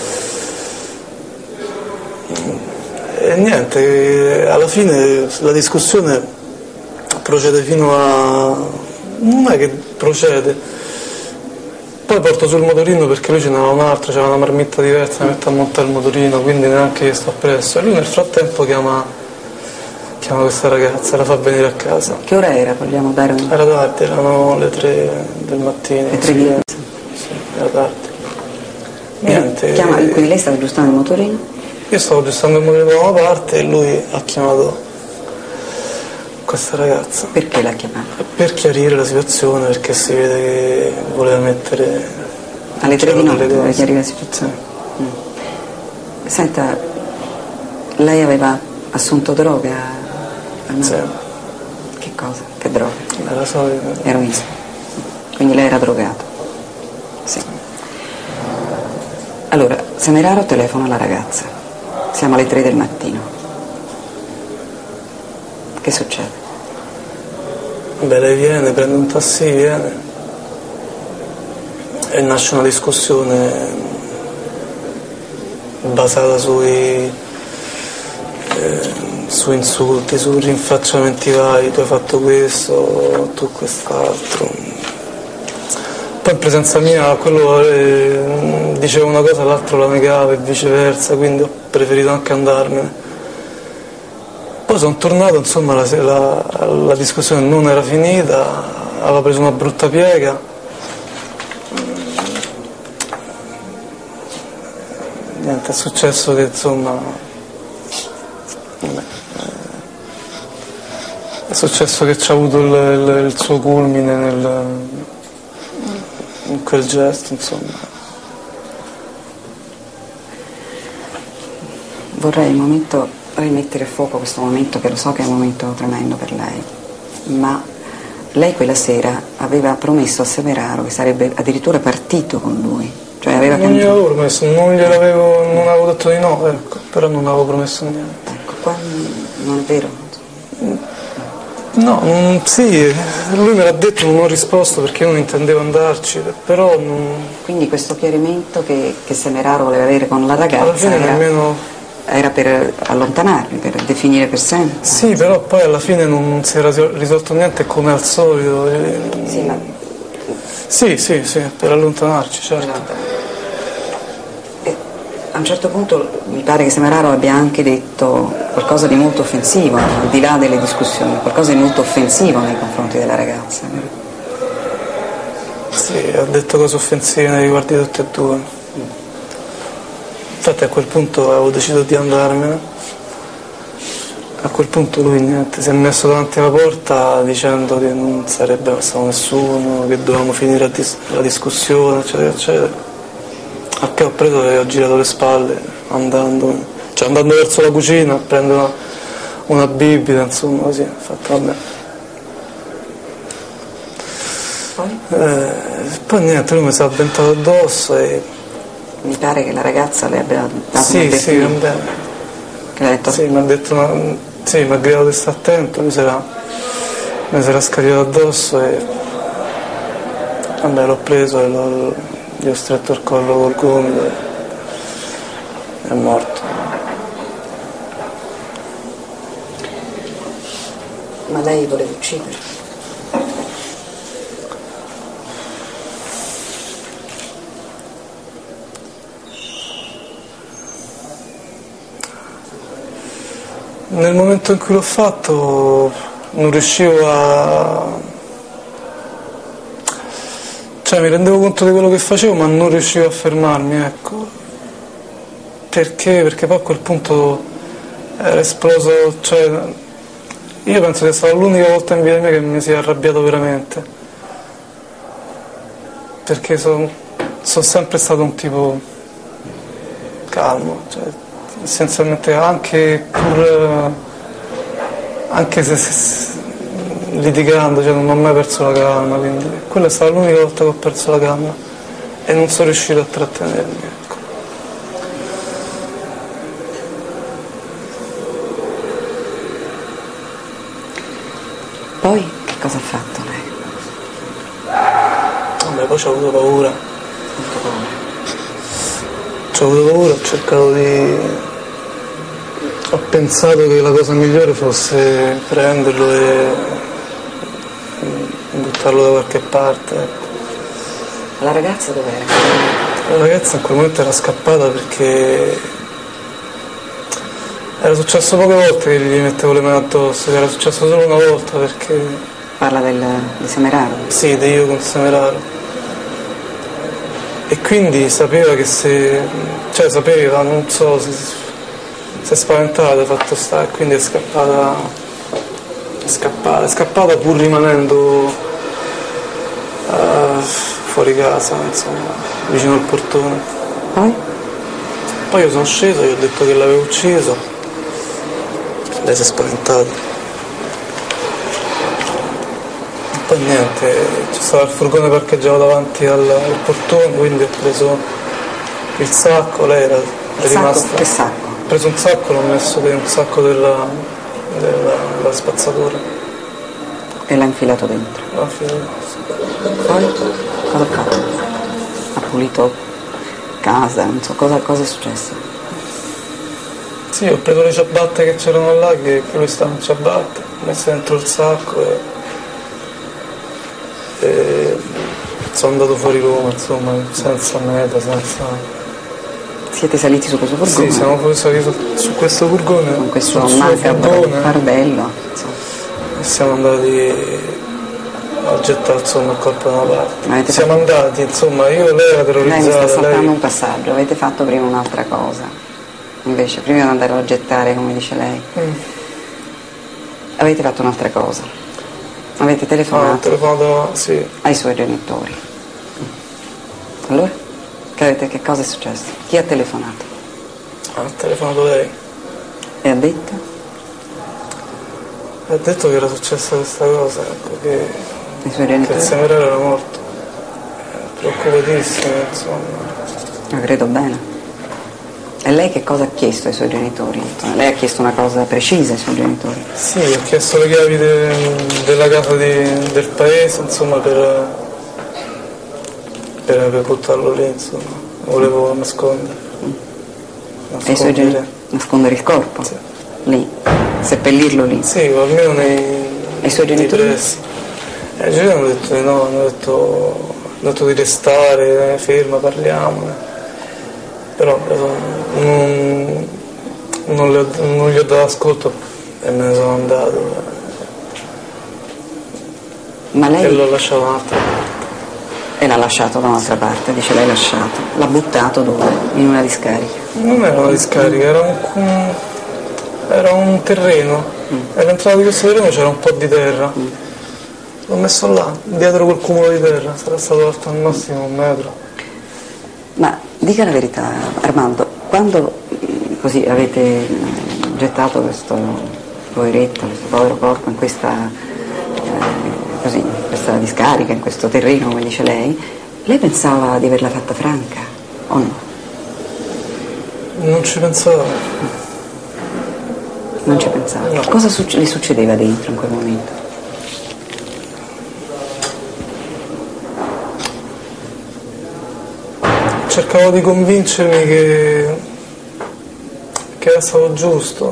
E niente, alla fine la discussione procede fino a. Non è che procede. Poi porto sul motorino perché lui ce n'aveva un altro, c'era una marmitta diversa, mi metto a montare il motorino, quindi neanche io sto appresso. E lui nel frattempo chiama questa ragazza, la fa venire a casa. Che ora era? Vogliamo dare un. Era tardi, erano le 3 del mattino. Le 3 di mezzo. Sì, era tardi. Niente. Quindi lei stava aggiustando il motorino? Io stavo aggiustando il motorino da una parte e lui ha chiamato questa ragazza. Perché l'ha chiamata? Per chiarire la situazione, perché si vede che voleva mettere alle 3 di notte per chiarire la situazione. Senta, lei aveva assunto droga? Sì. Che cosa? Che droga? Era solita. Eroina. Quindi lei era drogato? Sì. Allora, Semeraro telefona alla ragazza. Siamo alle 3 del mattino. Che succede? Beh, lei viene, prende un taxi, viene e nasce una discussione basata su insulti, su rinfacciamenti vari, tu hai fatto questo, tu quest'altro. Poi in presenza mia quello diceva una cosa, l'altro la negava e viceversa, quindi ho preferito anche andarmene. Poi sono tornato, insomma la discussione non era finita, aveva preso una brutta piega. Niente, è successo che insomma. È successo che c'ha avuto il suo culmine in quel gesto, insomma. Vorrei un momento rimettere a fuoco questo momento, che lo so che è un momento tremendo per lei, ma lei quella sera aveva promesso a Semeraro che sarebbe addirittura partito con lui, cioè aveva non gliel'avevo promesso, non avevo detto di no, ecco, però non avevo promesso niente. Ecco, qua non è vero? No, sì, lui me l'ha detto, non ho risposto perché io non intendevo andarci, però non. Quindi questo chiarimento che Semeraro voleva avere con la ragazza alla fine era. nemmeno. era per allontanarmi, per definire per sempre. Sì, però poi alla fine non si era risolto niente come al solito. Sì, ma... Sì, per allontanarci, certo. E a un certo punto mi pare che Semeraro abbia anche detto qualcosa di molto offensivo, al di là delle discussioni, qualcosa di molto offensivo nei confronti della ragazza. Sì, ha detto cose offensive nei riguardi di tutti e due. Infatti a quel punto avevo deciso di andarmene. A quel punto lui niente, si è messo davanti alla porta dicendo che non sarebbe passato nessuno, che dovevamo finire la discussione, eccetera, eccetera. A che ho preso e ho girato le spalle andando verso la cucina a prendere una bibita, insomma, così, ho fatto vabbè. Poi niente, lui mi si è avventato addosso e... Mi pare che la ragazza le abbia dato Sì, che le ha detto... Sì, mi ha detto sì, mi ha gridato di stare attento, mi si era scaricato addosso e vabbè, l'ho preso e gli ho stretto il collo col gomito e è morto. Ma lei voleva uccidere? Nel momento in cui l'ho fatto non riuscivo cioè mi rendevo conto di quello che facevo ma non riuscivo a fermarmi, ecco. Perché? Perché poi a quel punto era esploso, cioè io penso che è stata l'unica volta in vita mia che mi sia arrabbiato veramente. Perché sono sempre stato un tipo calmo, cioè essenzialmente anche se litigando, cioè non ho mai perso la calma, quindi quella è stata l'unica volta che ho perso la calma e non sono riuscito a trattenermi, ecco. Poi che cosa ha fatto lei? Vabbè, poi ho avuto paura. Molto paura. Ho cercato ho pensato che la cosa migliore fosse prenderlo e buttarlo da qualche parte. La ragazza dov'era? La ragazza in quel momento era scappata perché era successo poche volte che gli mettevo le mani addosso, era successo solo una volta perché... Parla di Semeraro? Sì, di io con Semeraro. E quindi sapeva che sapeva, non so, si è spaventata, fatto sta, e quindi è scappata pur rimanendo fuori casa, insomma, vicino al portone. Poi io sono sceso, gli ho detto che l'avevo ucciso, lei si è spaventata. Poi niente, c'è stato il furgone parcheggiato davanti al portone, quindi ho preso il sacco, lei era rimasta... Che sacco? Ho preso un sacco, l'ho messo dentro un sacco della spazzatura. E l'ha infilato dentro? Poi cosa ha fatto? Ha pulito casa, non so, cosa è successo? Sì, ho preso le ciabatte che c'erano là, che lui stava in ciabatte, ho messo dentro il sacco e sono andato fuori Roma, insomma, senza meta, senza... Siete saliti su questo furgone? Sì, siamo saliti su questo furgone, con questo macabro fardello, insomma. E siamo andati a gettare, insomma, il corpo da una parte. Siamo andati, insomma, io e lei era terrorizzata. Lei mi sta saltando un passaggio, avete fatto prima un'altra cosa, invece prima di andare a gettare, come dice lei, avete fatto un'altra cosa. Avete telefonato? Ho telefonato, sì. Ai suoi genitori. Allora? Che cosa è successo? Chi ha telefonato? Ha telefonato lei. E ha detto? Ha detto che era successa questa cosa, ecco, che I suoi genitori? Che il Semeraro era morto. Preoccupatissimo, insomma. Lo credo bene. E lei che cosa ha chiesto ai suoi genitori? Lei ha chiesto una cosa precisa ai suoi genitori? Sì, ho chiesto le chiavi della casa del paese, insomma, per buttarlo lì, insomma. Volevo nascondere. E i suoi genitori? Nascondere il corpo? Sì. Lì? Seppellirlo lì? Sì, almeno nei... E i suoi genitori? I genitori hanno detto di no, hanno detto di restare, ferma, parliamone. Però non gli ho dato ascolto e me ne sono andato. Ma lei... E l'ho lasciato da un'altra parte. E l'ha lasciato da un'altra parte, dice l'hai lasciato. L'ha buttato dove? In una discarica? Non era una discarica, era un terreno. E all'entrata di questo terreno c'era un po' di terra. L'ho messo là, dietro quel cumulo di terra, sarà stato alto al massimo 1 metro. Ma dica la verità, Armando, quando così avete gettato questo poveretto, questo povero corpo in questa discarica, in questo terreno, come dice lei pensava di averla fatta franca o no? Non ci pensavo. Non ci pensava? No. Cosa le succedeva dentro in quel momento? Cercavo di convincermi che era stato giusto,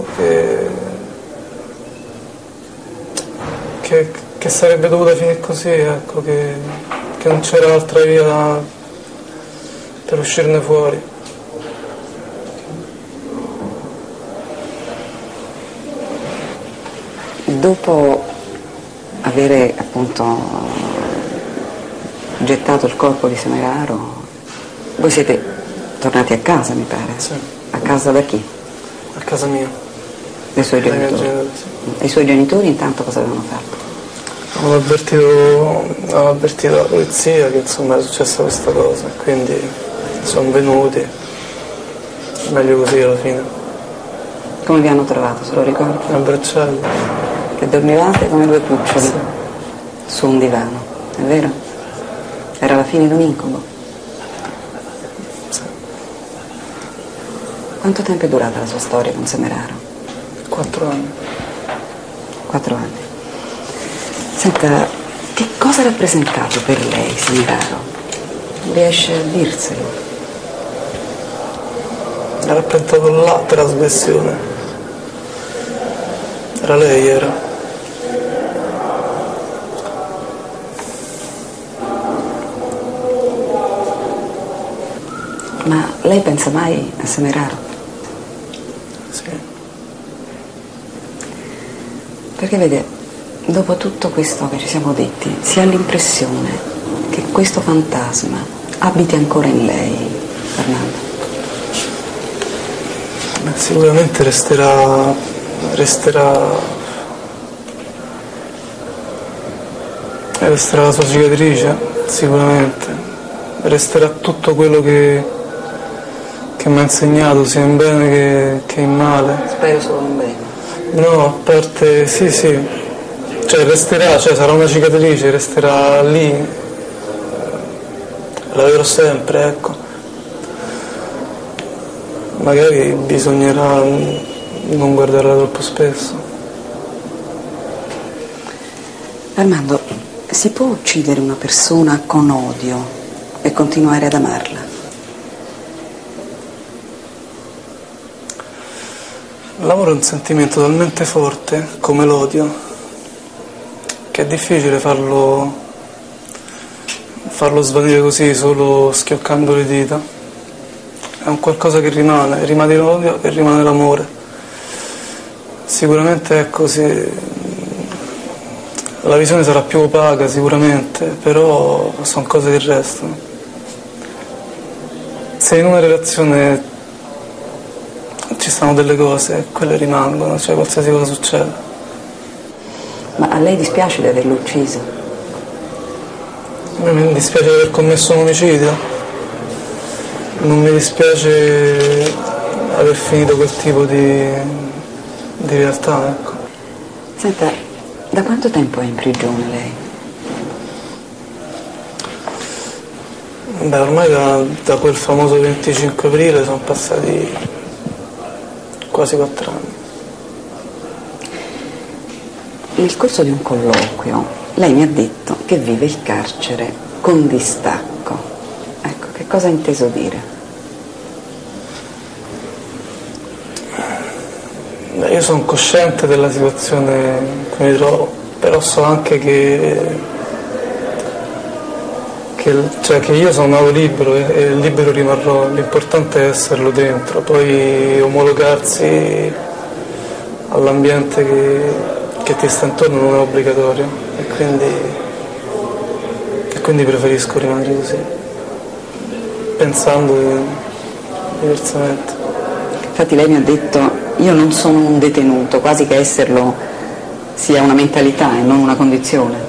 che sarebbe dovuta finire così, ecco, che non c'era altra via per uscirne fuori. Dopo avere appunto gettato il corpo di Semeraro, voi siete tornati a casa, mi pare? Sì. A casa da chi? A casa mia. Dei suoi Dai miei genitori? genitori, sì. E i suoi genitori intanto cosa avevano fatto? Ho avvertito la polizia che insomma è successa questa cosa, quindi sono venuti, meglio così alla fine. Come vi hanno trovato, se lo ricordi? A Bracciali. Che dormivate come 2 cuccioli, Sì. su un divano, è vero? Era la fine di un incubo? Sì. Quanto tempo è durata la sua storia con Semeraro? 4 anni. 4 anni. Senta, che cosa ha rappresentato per lei Semeraro? Riesce a dirselo? Ha rappresentato la trasgressione. Era lei, era. Ma lei pensa mai a Semeraro? Sì. Perché vede, dopo tutto questo che ci siamo detti, si ha l'impressione che questo fantasma abiti ancora in lei, Fernando. Sicuramente resterà la sua cicatrice, sicuramente. Resterà tutto quello che mi ha insegnato, sia in bene che in male. Spero solo in bene. No, a parte, sì, cioè resterà, cioè sarà una cicatrice, resterà lì, la vedrò sempre, ecco. Magari bisognerà non guardarla troppo spesso. Armando, si può uccidere una persona con odio e continuare ad amarla? L'amore è un sentimento talmente forte come l'odio che è difficile farlo svanire così solo schioccando le dita. È un qualcosa che rimane l'odio e rimane l'amore. Sicuramente è così, la visione sarà più opaca sicuramente, però sono cose che restano. Se in una relazione ci stanno delle cose, quelle rimangono, cioè qualsiasi cosa succede. Ma a lei dispiace di averlo ucciso? A me mi dispiace aver commesso un omicidio, non mi dispiace aver finito quel tipo di realtà, ecco. Senta, da quanto tempo è in prigione lei? Beh, ormai da quel famoso 25 aprile sono passati quasi 4 anni. Nel corso di un colloquio lei mi ha detto che vive il carcere con distacco. Ecco, che cosa ha inteso dire? Io sono cosciente della situazione in cui mi trovo, però so anche che io sono nato libero e libero rimarrò, l'importante è esserlo dentro, poi omologarsi all'ambiente che ti sta intorno non è obbligatorio e quindi preferisco rimanere così, pensando diversamente. Infatti lei mi ha detto: io non sono un detenuto, quasi che esserlo sia una mentalità e non una condizione.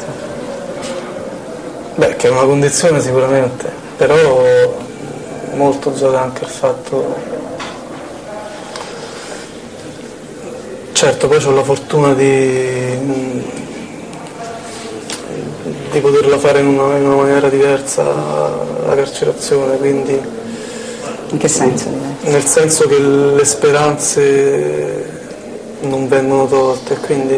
Beh, che è una condizione sicuramente, però molto gioca anche il fatto. Certo, poi ho la fortuna di poterla fare in una maniera diversa la carcerazione, quindi. In che senso? Nel senso che le speranze non vengono tolte, quindi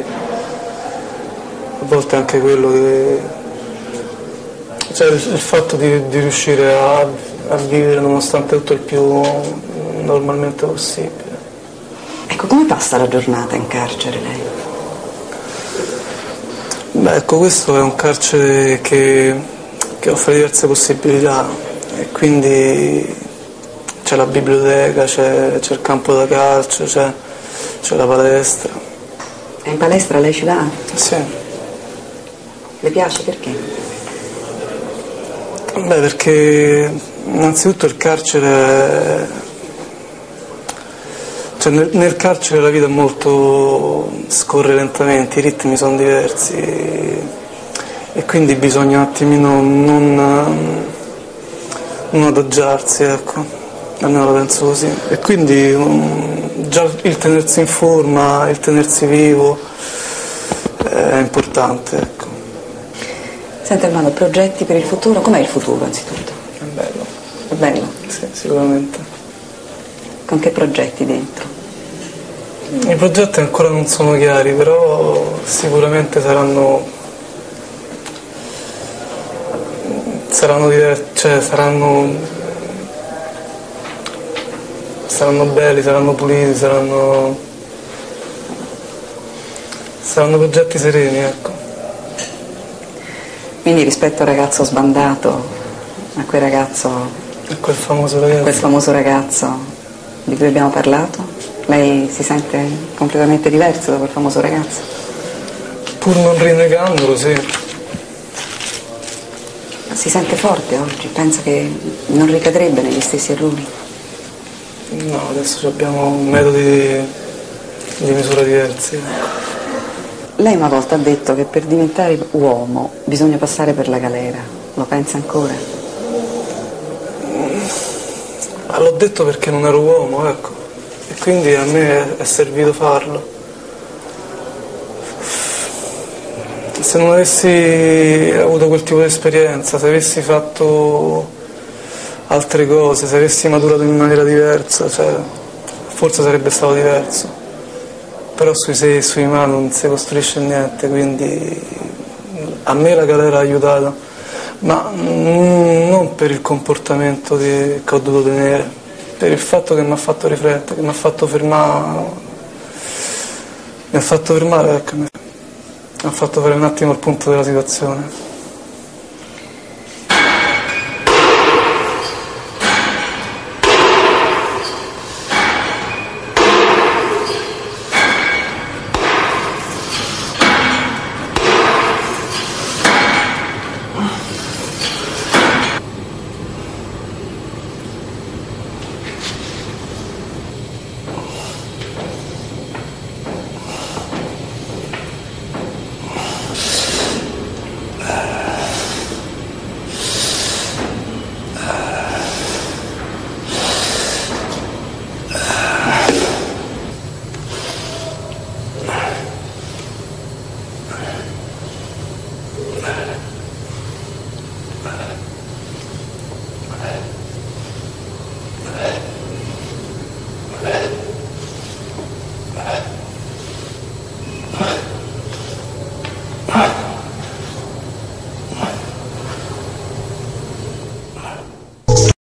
a volte anche quello che. Cioè il fatto di riuscire a vivere nonostante tutto il più normalmente possibile. Ecco, come passa la giornata in carcere lei? Beh, ecco, questo è un carcere che offre diverse possibilità e quindi c'è la biblioteca, c'è il campo da calcio, c'è la palestra. E in palestra lei ci va? Sì. Le piace perché? Beh, perché innanzitutto il carcere, cioè nel carcere la vita è molto, scorre lentamente, i ritmi sono diversi e quindi bisogna un attimino non adagiarsi, ecco, almeno la penso così. E quindi già il tenersi in forma, il tenersi vivo è importante, ecco. Senta Armando, progetti per il futuro? Com'è il futuro anzitutto? È bello. È bello? Sì, sicuramente. Con che progetti dentro? I progetti ancora non sono chiari, però sicuramente saranno diversi, cioè saranno belli, saranno puliti, saranno progetti sereni, ecco. Quindi rispetto al ragazzo sbandato, a quel ragazzo, A quel famoso ragazzo di cui abbiamo parlato, lei si sente completamente diverso da quel famoso ragazzo? Pur non rinnegandolo, sì. Si sente forte oggi? Pensa che non ricadrebbe negli stessi errori? No, adesso abbiamo metodi di misura diversi. Lei una volta ha detto che per diventare uomo bisogna passare per la galera. Lo pensa ancora? L'ho detto perché non ero uomo, ecco. E quindi a me è servito farlo. Se non avessi avuto quel tipo di esperienza, se avessi fatto altre cose, se avessi maturato in maniera diversa, cioè, forse sarebbe stato diverso. Però sui sei e sui ma non si costruisce niente, quindi a me la galera ha aiutato, ma non per il comportamento che ho dovuto tenere, per il fatto che mi ha fatto riflettere, che mi ha fatto fermare, ecco, mi ha fatto fare un attimo il punto della situazione.